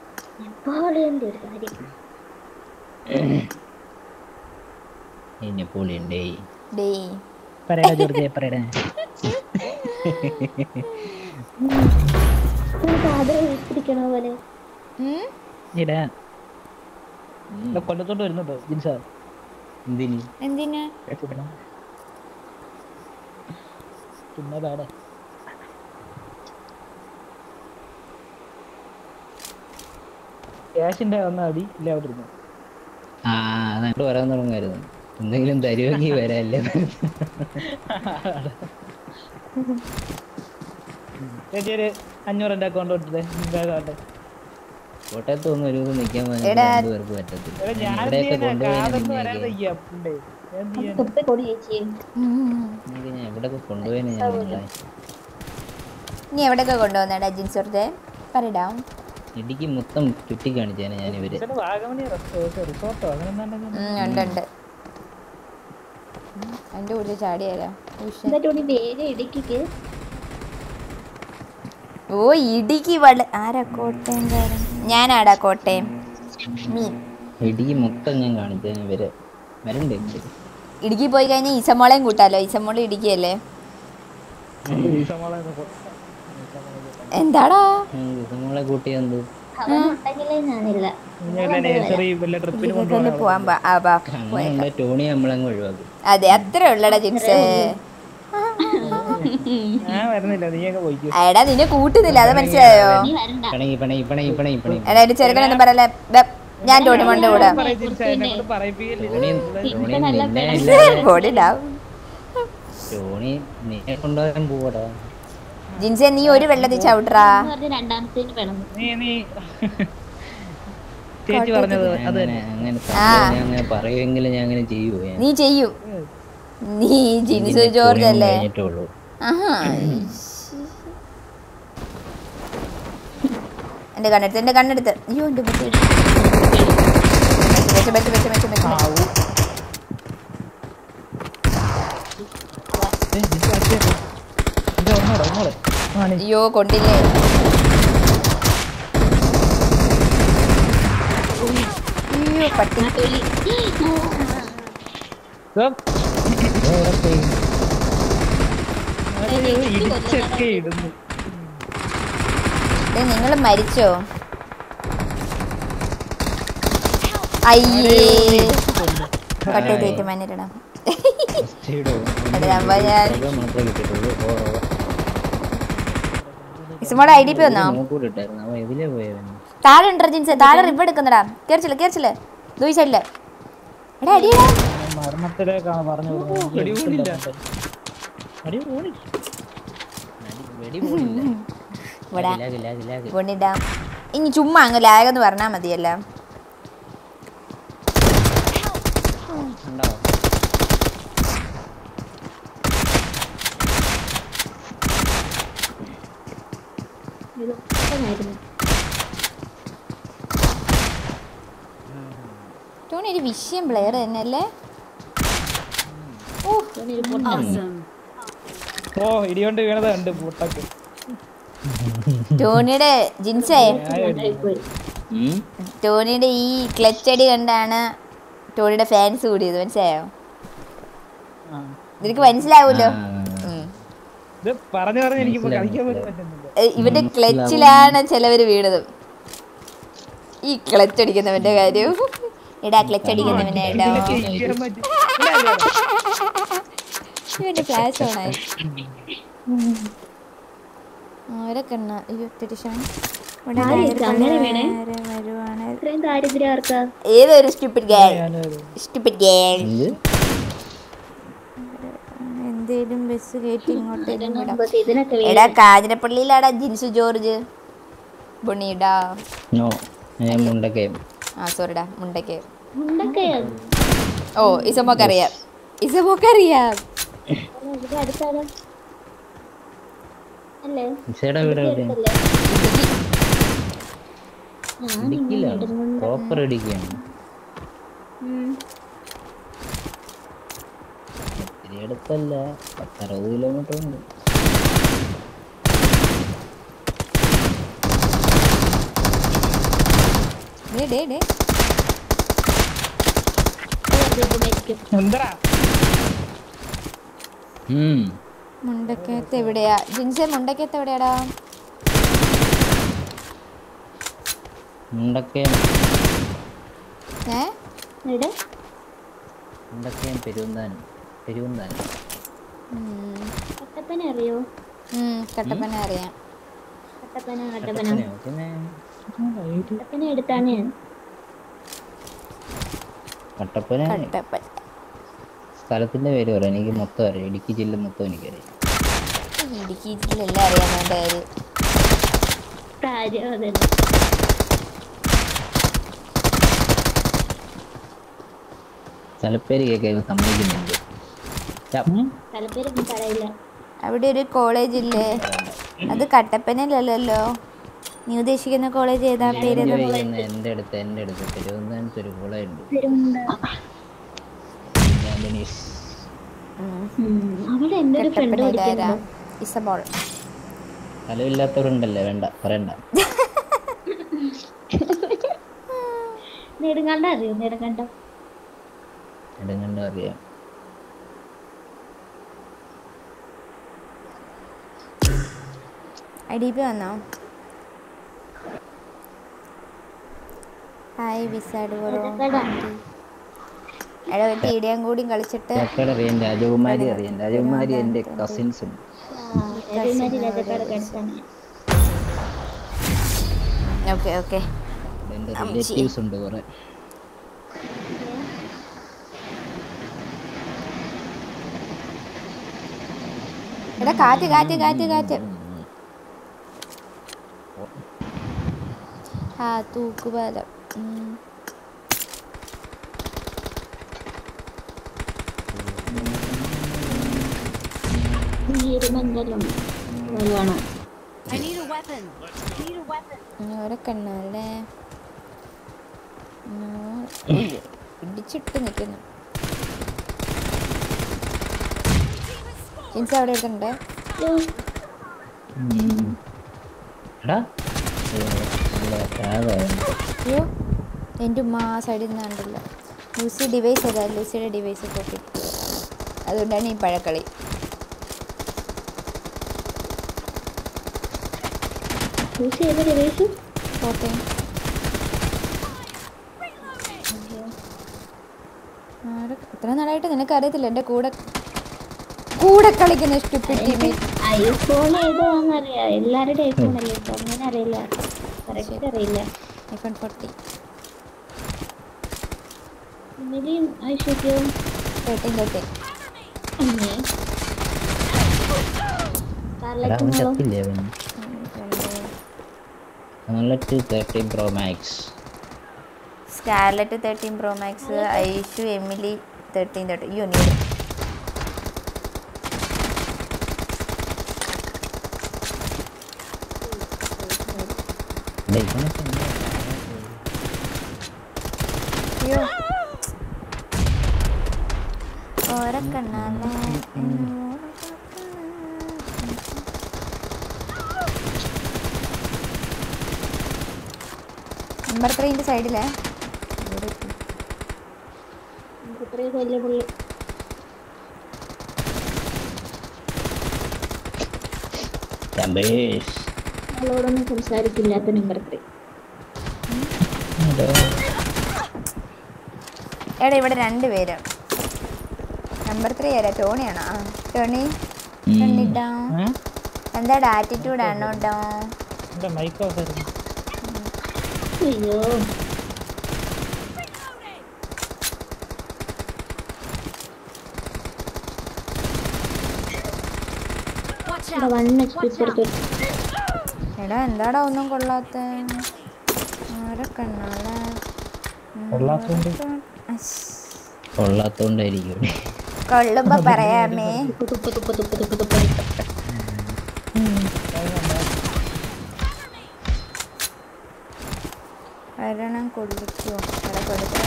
കൊല്ലത്തോട്ട് വരുന്നുണ്ടോ ജിൻസാ? എന്തിനാ? പിന്നെ പാടെ ക്യാഷിന്റെ വന്ന അടി ഇല്ല അവിടെ ഇരുന്നു. അതോട് വരാൻ തുടങ്ങായിരുന്നു. എന്തെങ്കിലും തരുമെങ്കിൽ വരാല്ലേ. ചേച്ചി ഒരു 500 എൻ്റെ അക്കൗണ്ട് ഇട്ടേ. കോട്ടയത്ത് ഒന്നും ഒരു ദിവസം നിൽക്കാൻ പേർക്ക് പറ്റത്തില്ല. ഇവിടെയൊക്കെ ഞാൻ എവിടെയൊക്കെ കൊണ്ടുപോയെന്ന് ഞാൻ നീ എവിടെയൊക്കെ കൊണ്ടുപോകുന്നേടാ ജിൻസുറത്തെ പറയടാ. ഇടുക്കി മൊത്തം ചുറ്റി കാണിച്ചേനെ ഞാൻ ഇവര്. ഉണ്ട് അതിന്റെ കൂടുതൽ ചാടിയാലോ. ഓ ഇടുക്കി ആരാ കോട്ടയം? ഞാനാടാ കോട്ടയം. ഇടുക്കി മൊത്തം ഞാൻ കാണിച്ചേനെ ഇവര്. വരണ്ടേ ഇടുക്കി പോയി കഴിഞ്ഞാൽ ഈസമോളെയും കൂട്ടാലോ. ഈസമോള് ഇടുക്കിയല്ലേ? എന്താടാ ഈസമോളെ കൂട്ടിയെന്ത് പോവാൻ ടോണി നമ്മളങ്ങ് ഒഴിവാക്കും. അതെ അത്രേ ഉള്ളടാ ജിൻസ്. എടാ നിന്നെ കൂട്ടുന്നില്ല അത് മനസ്സിലായോ? എടാ എന്റെ ചെറുക്കനൊന്നും പറയല്ലേ. ഞാൻ ടോണി മോന്റെ കൂടെ ടോണി നീ കൊണ്ടുപോകാൻ പോവാടാ. ജിൻസെ നീ ഒരു വെള്ളത്തിൽ ചവിട്ടറാ. രണ്ടാമത്തേന് വേണം. നീ ചേച്ചി പറഞ്ഞത് അത് അങ്ങനെ അങ്ങനെ സംഭവം ഞാൻ അങ്ങനെ പറയുമെങ്കിലും ഞാൻ അങ്ങനെ ചെയ്യുവോ? നീ ചെയ്യൂ. നീ ജിൻസു ജോർജ് അല്ലേ? കഴിഞ്ഞിട്ടുള്ളൂ. ആഹാ. എന്റെ കണ്ണെടുത്ത് അയ്യോ എന്റെ അയ്യോ കൊണ്ടില്ലേ. അയ്യോ പട്ടി. ഇടിച്ചൊക്കെ ഇടുന്നു. നിങ്ങൾ മരിച്ചോ? അയ്യേ പട്ടി തേറ്റ് മഞ്ഞിടണം. ഇസ്മോടെ ഐ ഡി പി വന്നോ? താഴെ ഉണ്ടോ ജിൻസെ? താഴെ റിവ് എടുക്കുന്നടാ. കേറിച്ചില്ലേ ദൂയി സൈഡില്. എടാ അടിയടാ. മരണത്തിലേക്കാണ് പറഞ്ഞു കൊണ്ടിടാം. ഇനി ചുമ്മാ അങ്ങ് ലാഗെന്ന് പറഞ്ഞാ മതിയല്ലോ. ടോണി ഒരു വിഷയം പ്ലെയർ തന്നെയല്ലേ? ഓ ഇടികൊണ്ട് വീണത് കണ്ട് പൂട്ടക്ക്. ടോണിയുടെ ജിൻസേ ടോണിയുടെ ഈ ക്ലച്ചടി കണ്ടാണ് ടോണിയുടെ ഫാൻസ് കൂടിയത്. മനസ്സിലായോ? നിനക്ക് മനസ്സിലാവൂലോ. പറഞ്ഞു എനിക്ക് കളിക്കാൻ പറ്റുന്നില്ല. ഇവന്റെ ക്ലച്ചിലാണ് ചിലവര് വീണത്. ഈ ക്ലച്ച് അടിക്കുന്നവന്റെ കാര്യം. എടാ ക്ലച്ച് അടിക്കുന്നവനെ എടാ. ഇവന്റെ ഫ്ലാഷ് ഓണായി. ഓരൊക്കെണ്ണ ഏതൊരു എന്തേലും ബസ് കയറ്റി ഇങ്ങോട്ടേലും വിടാം. എടാ കാഞ്ഞിരപ്പള്ളിയിലാടാ ജിൻസു ജോർജ് ബുണിടാ. ആ സോറിടാ മുണ്ടക്കയം. ഓ ഇസമോക്കറിയാം. പ്രോപ്പർ അടിക്കുകയാണ്. ഒത്തിരി അടുത്തല്ല, 60 കിലോമീറ്റർ ഉണ്ട്. മുണ്ടക്കയത്ത് എവിടെയാ ജിൻസെ? മുണ്ടക്കയത്ത് എവിടെയാടാ? മുണ്ടക്കയം പെരുവന്താനം. കട്ടപ്പന അറിയോ? കട്ടപ്പന അറിയാം. കട്ടപ്പന എടുത്താണ് ഞാൻ. കട്ടപ്പന സ്ഥലത്തിന്റെ പേര് പറയാം. എനിക്ക് മൊത്തം അറിയാം. ഇടുക്കി ജില്ല മൊത്തം എനിക്കറിയാം. ഇടുക്കി ജില്ല എല്ലാം അറിയാവുന്ന കാര്യം. സ്ഥലപ്പേര് കേൾക്കാൻ സമ്മതിക്കുന്നുണ്ട്. അവിടെ ഒരു കോളേജ് ഇല്ലേ? അത് കട്ടപ്പനയിലല്ലോ. നീ ഉദ്ദേശിക്കുന്ന കോളേജ് ഏതാ? പേര് എന്റെ അടുത്ത് തിരുവനന്തപുരത്ത് ഒരു കോളേജ് ഉണ്ട്. സ്ഥലമില്ലാത്തവരുണ്ടല്ലേ? വേണ്ട പറയണ്ട. നെടുങ്കണ്ട അറിയോ? നെടുങ്കണ്ടം അറിയാം. ഐഡിപി വന്നോ? ഹായ് വിസാഡ് എടാ ഒരു ടീഡിയം കൂടി കളിച്ചിട്ട്. അറിയാം. രാജകുമാരി അറിയാം. രാജകുമാരി എന്റെ കസിൻസ് ഉണ്ട്. Okay okay. എന്റെ റിലേറ്റീവ്സ് ഉണ്ട് കുറെ. എടാ കാറ്റ് കാറ്റ് കാറ്റ് കാറ്റ്. ആ തൂക്കുപാലം. I need a weapon. ഓരക്കണ്ണല്ലേ ഇടിച്ചിട്ട് നിൽക്കുന്നു. ജിൻസ് അവിടെ എടുത്തിട്ടുണ്ട്. അയ്യോ എൻ്റെ ഉമ്മ ആ സൈഡിൽ നിന്ന് കണ്ടില്ല. ലൂസി ഡിവൈസ് അതാ, ലൂസിയുടെ ഡിവൈസ് പൊട്ടി. അതുകൊണ്ടാണ് ഈ പഴക്കളി. ഓക്കെ എത്ര നാളായിട്ട് നിനക്ക് അറിയത്തില്ല എൻ്റെ കൂടെ കൂടെ കളിക്കുന്ന സ്റ്റുപ്പിഡ് ടീമേറ്റ്. ഐഫോൺ ഏതാണെന്നറിയാം, എല്ലാവരുടെ ഐഫോൺ അല്ലേ ഇപ്പൊ, അങ്ങനെ അറിയില്ല, കറക്റ്റ് അറിയില്ല. ഐഫോൺ 40 ഇന്നലെയും ഐശ്വര്യവും 13 Scarlet 13 Pro Max, Aishu Emily 13 union. അയ്യോ ഓരക്കണ്ണാലേ നമ്പർ 3 സൈഡിലേ അവളോടൊന്നും സംസാരിക്കില്ലാത്ത നമ്പർ 3. എടാ ഇവിടെ 2 പേര്. നമ്പർ 3 ആരാ? ടോണിയാണോ? ആ ടോണി ടോണിടാ എന്താടാ ആറ്റിറ്റ്യൂഡ് ആണോ ഡോ? അയ്യോ എടാ എന്താടാ ഒന്നും കൊള്ളാത്ത കൊള്ളാത്തോണ്ടായിരിക്കും. കൊള്ളുമ്പോ പറയാമേ. ഒരെണ്ണം കൊള്ളിക്കോ? അവിടെ കൊടുക്ക.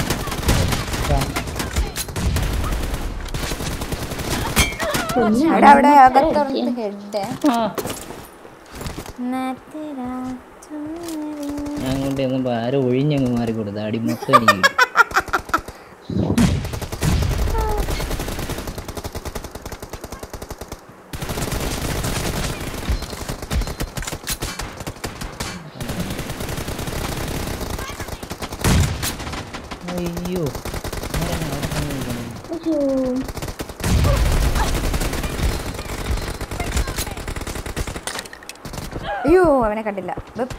അവിടെ അകത്തുറന്ന് ഹെഡ് ഞാൻ കൊണ്ട് ചെന്നപ്പോ ആരും ഒഴിഞ്ഞങ്ങ് മാറി കൊടുത്ത അടി മൊത്തം എനിക്ക്. അയ്യോ അയ്യോ അവനെ കണ്ടില്ല.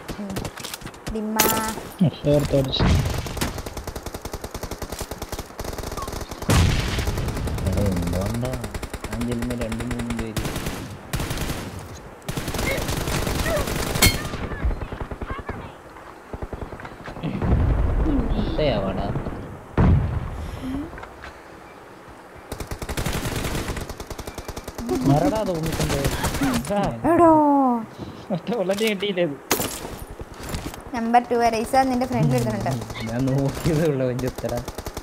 എന്തുകൊണ്ടാ ഞാൻ ചെല്ലുമ്പോ 2-3 പേര് എവിടാ നമ്പർ 2 റൈസ നിന്റെ ഫ്രണ്ട് എടുത്തിട്ടുണ്ട്. ഞാൻ നോക്കിയതേ ഉള്ളൂ വഞ്ചത്തറ.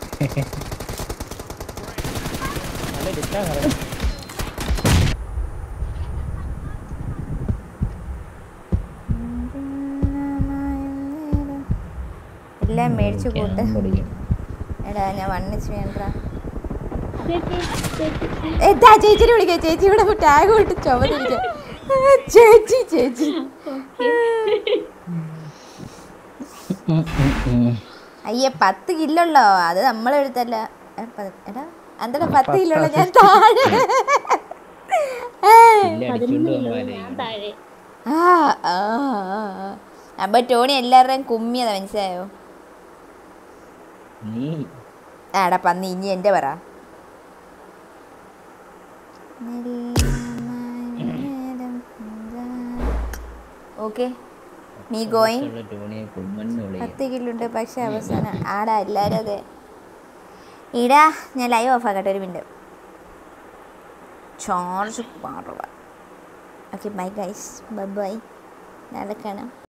എല്ലാം മേടിച്ചു കൂട്ട്. എടാ ഞാൻ 1 വേണ്ട. എന്താ ചേച്ചിനെ വിളിക്കാം? ചേച്ചി ഇവിടെ ടാഗ് വിട്ട് ചുമന്നിരിക്കാം. ചേച്ചി ചേച്ചി അയ്യേ 10 കില്ലുള്ളോ? അത് നമ്മളെടുത്തല്ല. എടാ എന്താ 10 കില്ലുള്ള ഞാൻ താഴെ. അപ്പൊ ടോണി എല്ലാവരുടെയും കുമ്മിയതാ, മനസ്സിലായോ? ആടാ പന്നി ഇനി എന്റെ പറ. ഓക്കെ നീ ഗോയിങ് ടോണിയെ കുമ്മന്ന് വിളിക്കും 10 കില്ലുണ്ട് പക്ഷെ അവസാനം ആടാ എല്ലാവരും അതെ ഇടാ ഞാൻ ലൈവ് ഓഫ് ആക്കട്ടെ ഒരു മിനിറ്റ് ചാർജ് പാടുക okay bye guys bye bye നാളെ കാണാം